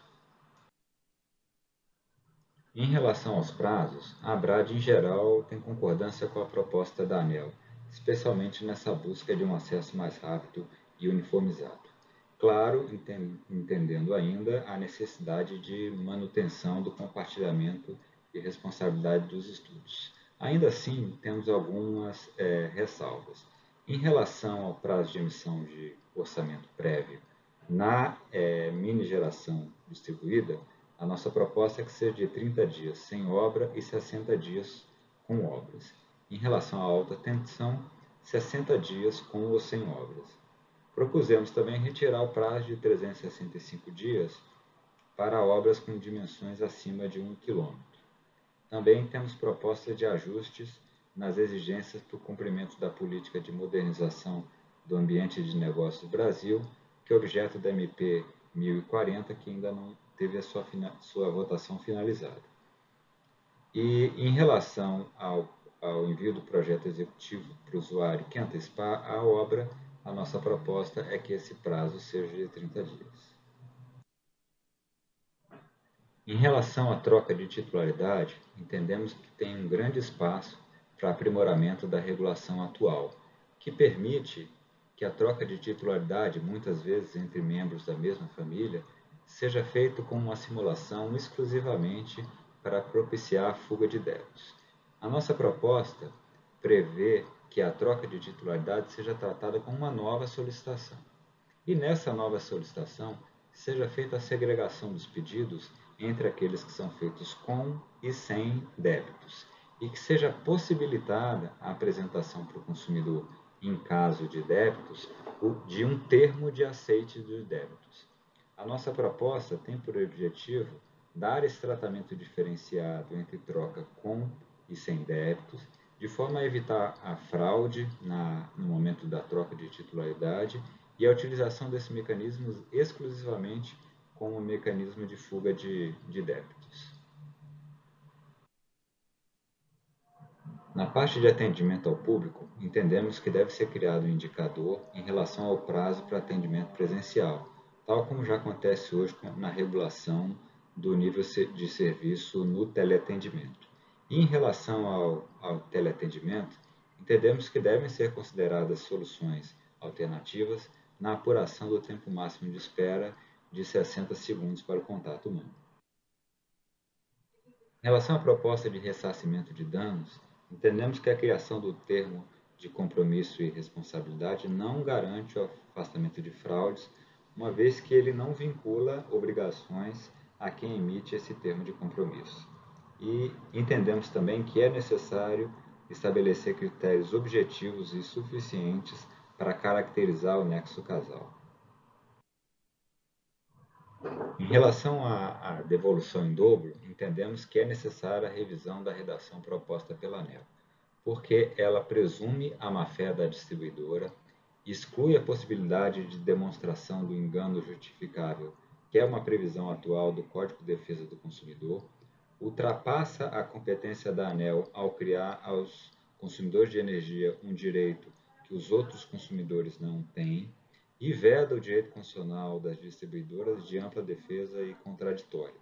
Em relação aos prazos, a ABRAD, em geral, tem concordância com a proposta da ANEEL, especialmente nessa busca de um acesso mais rápido e uniformizado. Claro, entendendo ainda a necessidade de manutenção do compartilhamento e responsabilidade dos estudos. Ainda assim, temos algumas é, ressalvas. Em relação ao prazo de emissão de orçamento prévio na é, mini-geração distribuída, a nossa proposta é que seja de trinta dias sem obra e sessenta dias com obras. Em relação à alta tensão, sessenta dias com ou sem obras. Propusemos também retirar o prazo de trezentos e sessenta e cinco dias para obras com dimensões acima de um quilômetro. Também temos propostas de ajustes nas exigências para o cumprimento da política de modernização do ambiente de negócios do Brasil, que é objeto da M P mil e quarenta, que ainda não teve a sua, sua votação finalizada. E em relação ao, ao envio do projeto executivo para o usuário que antecipar a obra, a nossa proposta é que esse prazo seja de trinta dias. Em relação à troca de titularidade, entendemos que tem um grande espaço para aprimoramento da regulação atual, que permite que a troca de titularidade, muitas vezes entre membros da mesma família, seja feita com uma simulação exclusivamente para propiciar a fuga de débitos. A nossa proposta prevê que a troca de titularidade seja tratada como uma nova solicitação. E nessa nova solicitação, seja feita a segregação dos pedidos entre aqueles que são feitos com e sem débitos, e que seja possibilitada a apresentação para o consumidor, em caso de débitos, de um termo de aceite dos débitos. A nossa proposta tem por objetivo dar esse tratamento diferenciado entre troca com e sem débitos, de forma a evitar a fraude na, no momento da troca de titularidade e a utilização desses mecanismos exclusivamente como mecanismo de fuga de, de débitos. Na parte de atendimento ao público, entendemos que deve ser criado um indicador em relação ao prazo para atendimento presencial, tal como já acontece hoje na regulação do nível de serviço no teleatendimento. E em relação ao, ao teleatendimento, entendemos que devem ser consideradas soluções alternativas na apuração do tempo máximo de espera de sessenta segundos para o contato humano. Em relação à proposta de ressarcimento de danos, entendemos que a criação do termo de compromisso e responsabilidade não garante o afastamento de fraudes, uma vez que ele não vincula obrigações a quem emite esse termo de compromisso. E entendemos também que é necessário estabelecer critérios objetivos e suficientes para caracterizar o nexo causal. Em relação à, à devolução em dobro, entendemos que é necessária a revisão da redação proposta pela ANEEL, porque ela presume a má-fé da distribuidora, exclui a possibilidade de demonstração do engano justificável, que é uma previsão atual do Código de Defesa do Consumidor, ultrapassa a competência da ANEEL ao criar aos consumidores de energia um direito que os outros consumidores não têm e veda o direito constitucional das distribuidoras de ampla defesa e contraditório.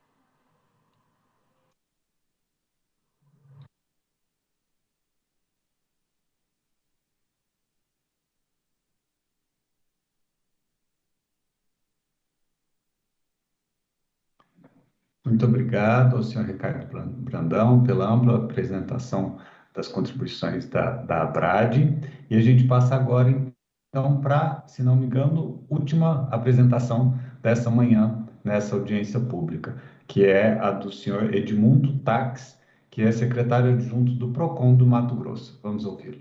Muito obrigado ao senhor Ricardo Brandão pela ampla apresentação das contribuições da, da ABRAD. E a gente passa agora, então, para, se não me engano, última apresentação dessa manhã, nessa audiência pública, que é a do senhor Edmundo Tax, que é secretário adjunto do PROCON do Mato Grosso. Vamos ouvi-lo.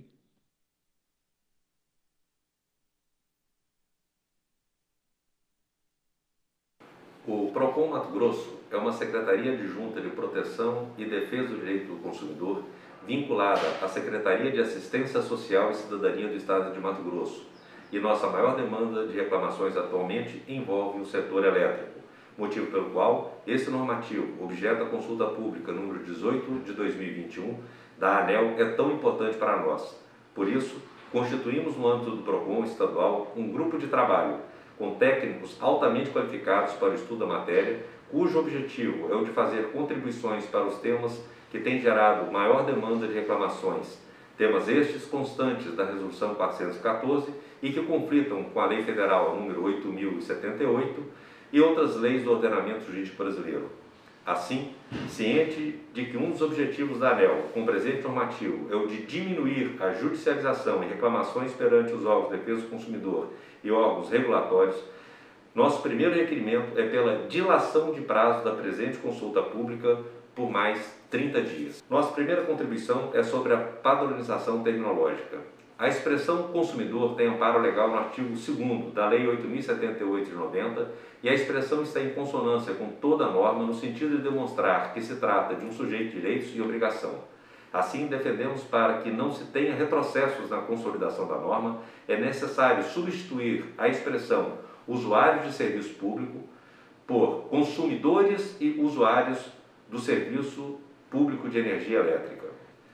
O PROCON Mato Grosso é uma secretaria adjunta de proteção e defesa do direito do consumidor vinculada à Secretaria de Assistência Social e Cidadania do Estado de Mato Grosso. E nossa maior demanda de reclamações atualmente envolve o setor elétrico, motivo pelo qual esse normativo, objeto da consulta pública número dezoito de dois mil e vinte e um, da ANEEL, é tão importante para nós. Por isso, constituímos no âmbito do PROCON estadual um grupo de trabalho com técnicos altamente qualificados para o estudo da matéria, cujo objetivo é o de fazer contribuições para os temas que têm gerado maior demanda de reclamações, temas estes constantes da Resolução quatrocentos e quatorze e que conflitam com a Lei Federal número oito mil e setenta e oito e outras leis do ordenamento jurídico brasileiro. Assim, ciente de que um dos objetivos da ANEEL com o presente normativo é o de diminuir a judicialização e reclamações perante os órgãos de defesa do consumidor e órgãos regulatórios, nosso primeiro requerimento é pela dilação de prazo da presente consulta pública por mais trinta dias. Nossa primeira contribuição é sobre a padronização terminológica. A expressão consumidor tem amparo legal no artigo segundo da Lei oito mil e setenta e oito de noventa e a expressão está em consonância com toda a norma no sentido de demonstrar que se trata de um sujeito de direitos e obrigação. Assim, defendemos para que não se tenha retrocessos na consolidação da norma, é necessário substituir a expressão usuários de serviço público por consumidores e usuários do serviço público de energia elétrica.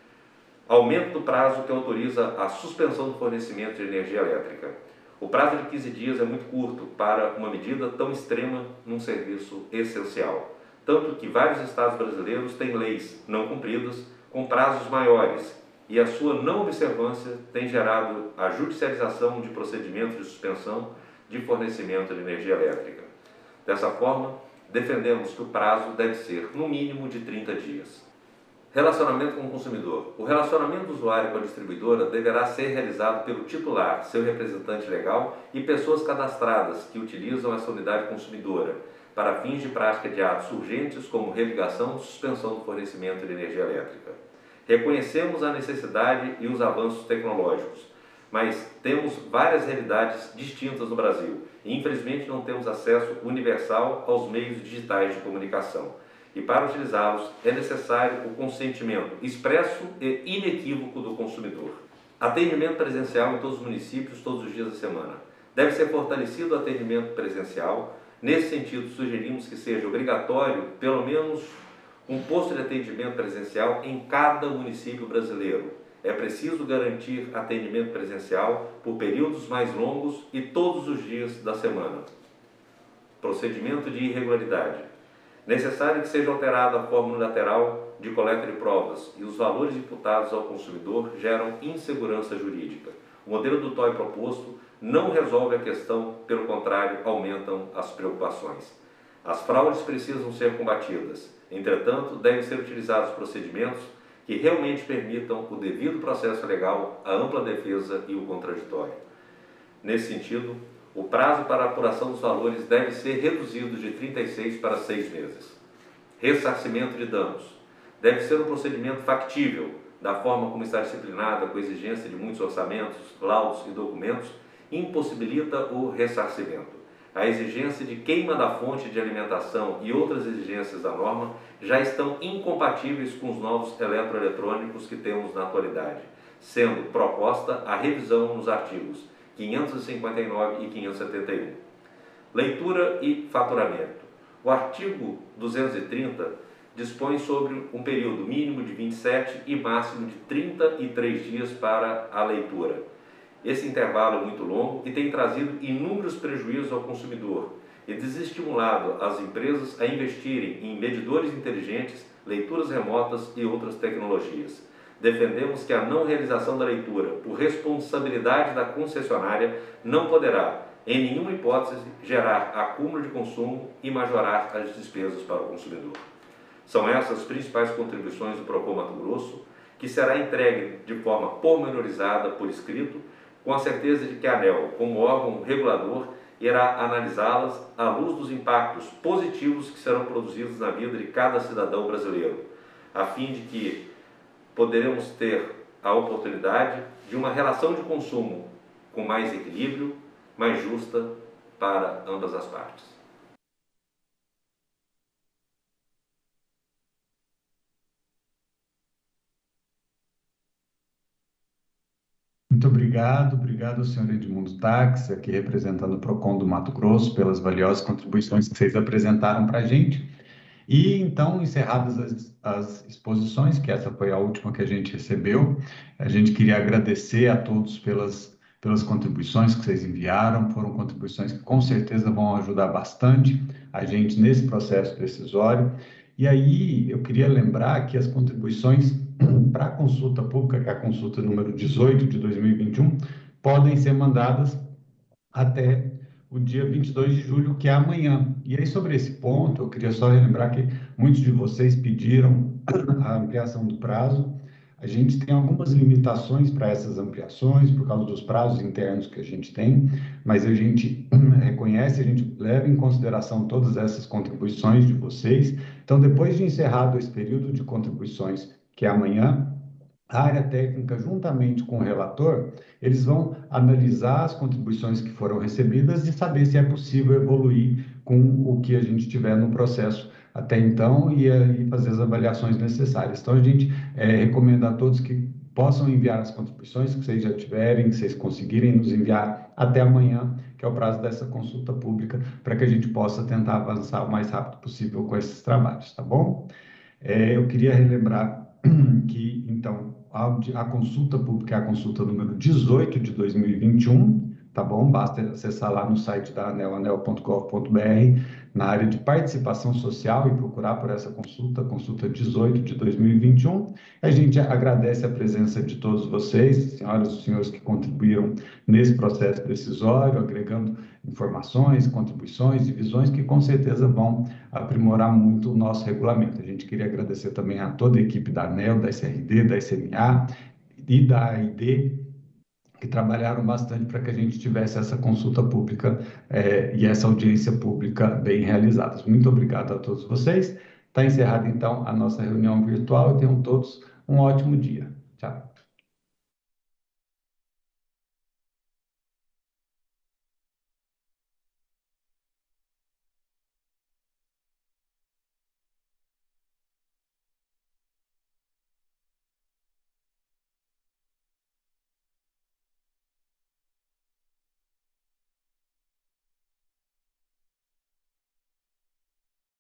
Aumento do prazo que autoriza a suspensão do fornecimento de energia elétrica. O prazo de quinze dias é muito curto para uma medida tão extrema num serviço essencial, tanto que vários estados brasileiros têm leis não cumpridas com prazos maiores e a sua não observância tem gerado a judicialização de procedimentos de suspensão de fornecimento de energia elétrica. Dessa forma, defendemos que o prazo deve ser, no mínimo, de trinta dias. Relacionamento com o consumidor. O relacionamento do usuário com a distribuidora deverá ser realizado pelo titular, seu representante legal e pessoas cadastradas que utilizam essa unidade consumidora para fins de prática de atos urgentes como religação ou suspensão do fornecimento de energia elétrica. Reconhecemos a necessidade e os avanços tecnológicos, mas temos várias realidades distintas no Brasil e infelizmente não temos acesso universal aos meios digitais de comunicação. E para utilizá-los é necessário o consentimento expresso e inequívoco do consumidor. Atendimento presencial em todos os municípios, todos os dias da semana. Deve ser fortalecido o atendimento presencial. Nesse sentido, sugerimos que seja obrigatório, pelo menos, um posto de atendimento presencial em cada município brasileiro. É preciso garantir atendimento presencial por períodos mais longos e todos os dias da semana. Procedimento de irregularidade. Necessário que seja alterada a forma unilateral de coleta de provas e os valores imputados ao consumidor geram insegurança jurídica. O modelo do T O I proposto não resolve a questão, pelo contrário, aumentam as preocupações. As fraudes precisam ser combatidas. Entretanto, devem ser utilizados procedimentos que realmente permitam o devido processo legal, a ampla defesa e o contraditório. Nesse sentido, o prazo para a apuração dos valores deve ser reduzido de trinta e seis para seis meses. Ressarcimento de danos. Deve ser um procedimento factível, da forma como está disciplinada com a exigência de muitos orçamentos, laudos e documentos, impossibilita o ressarcimento. A exigência de queima da fonte de alimentação e outras exigências da norma já estão incompatíveis com os novos eletroeletrônicos que temos na atualidade, sendo proposta a revisão nos artigos quinhentos e cinquenta e nove e quinhentos e setenta e um. Leitura e faturamento. O artigo duzentos e trinta dispõe sobre um período mínimo de vinte e sete e máximo de trinta e três dias para a leitura. Esse intervalo é muito longo e tem trazido inúmeros prejuízos ao consumidor e desestimulado as empresas a investirem em medidores inteligentes, leituras remotas e outras tecnologias. Defendemos que a não realização da leitura, por responsabilidade da concessionária, não poderá, em nenhuma hipótese, gerar acúmulo de consumo e majorar as despesas para o consumidor. São essas as principais contribuições do Procon Mato Grosso, que será entregue de forma pormenorizada por escrito, com a certeza de que a ANEEL, como órgão regulador, irá analisá-las à luz dos impactos positivos que serão produzidos na vida de cada cidadão brasileiro, a fim de que poderemos ter a oportunidade de uma relação de consumo com mais equilíbrio, mais justa para ambas as partes. Muito obrigado, obrigado ao senhor Edmundo Tax, aqui representando o Procon do Mato Grosso, pelas valiosas contribuições que vocês apresentaram para a gente. E então, encerradas as, as exposições, que essa foi a última que a gente recebeu, a gente queria agradecer a todos pelas, pelas contribuições que vocês enviaram, foram contribuições que com certeza vão ajudar bastante a gente nesse processo decisório. E aí, eu queria lembrar que as contribuições para a consulta pública, que é a consulta número dezoito de dois mil e vinte e um, podem ser mandadas até o dia vinte e dois de julho, que é amanhã. E aí, sobre esse ponto, eu queria só relembrar que muitos de vocês pediram a ampliação do prazo. A gente tem algumas limitações para essas ampliações, por causa dos prazos internos que a gente tem, mas a gente reconhece, a gente leva em consideração todas essas contribuições de vocês. Então, depois de encerrado esse período de contribuições, que é amanhã, a área técnica, juntamente com o relator, eles vão analisar as contribuições que foram recebidas e saber se é possível evoluir com o que a gente tiver no processo até então e, e fazer as avaliações necessárias. Então, a gente é, recomenda a todos que possam enviar as contribuições que vocês já tiverem, que vocês conseguirem nos enviar até amanhã, que é o prazo dessa consulta pública, para que a gente possa tentar avançar o mais rápido possível com esses trabalhos, tá bom? É, eu queria relembrar que, então, a, a consulta pública é a consulta número dezoito de dois mil e vinte e um, tá bom? Basta acessar lá no site da ANEEL, aneel ponto gov ponto br, na área de participação social e procurar por essa consulta, consulta dezoito de dois mil e vinte e um. A gente agradece a presença de todos vocês, senhoras e senhores que contribuíram nesse processo decisório, agregando informações, contribuições e visões que com certeza vão aprimorar muito o nosso regulamento. A gente queria agradecer também a toda a equipe da ANEEL, da S R D, da S M A e da A I D, que trabalharam bastante para que a gente tivesse essa consulta pública eh, e essa audiência pública bem realizadas. Muito obrigado a todos vocês. Está encerrada, então, a nossa reunião virtual e tenham todos um ótimo dia. Tchau.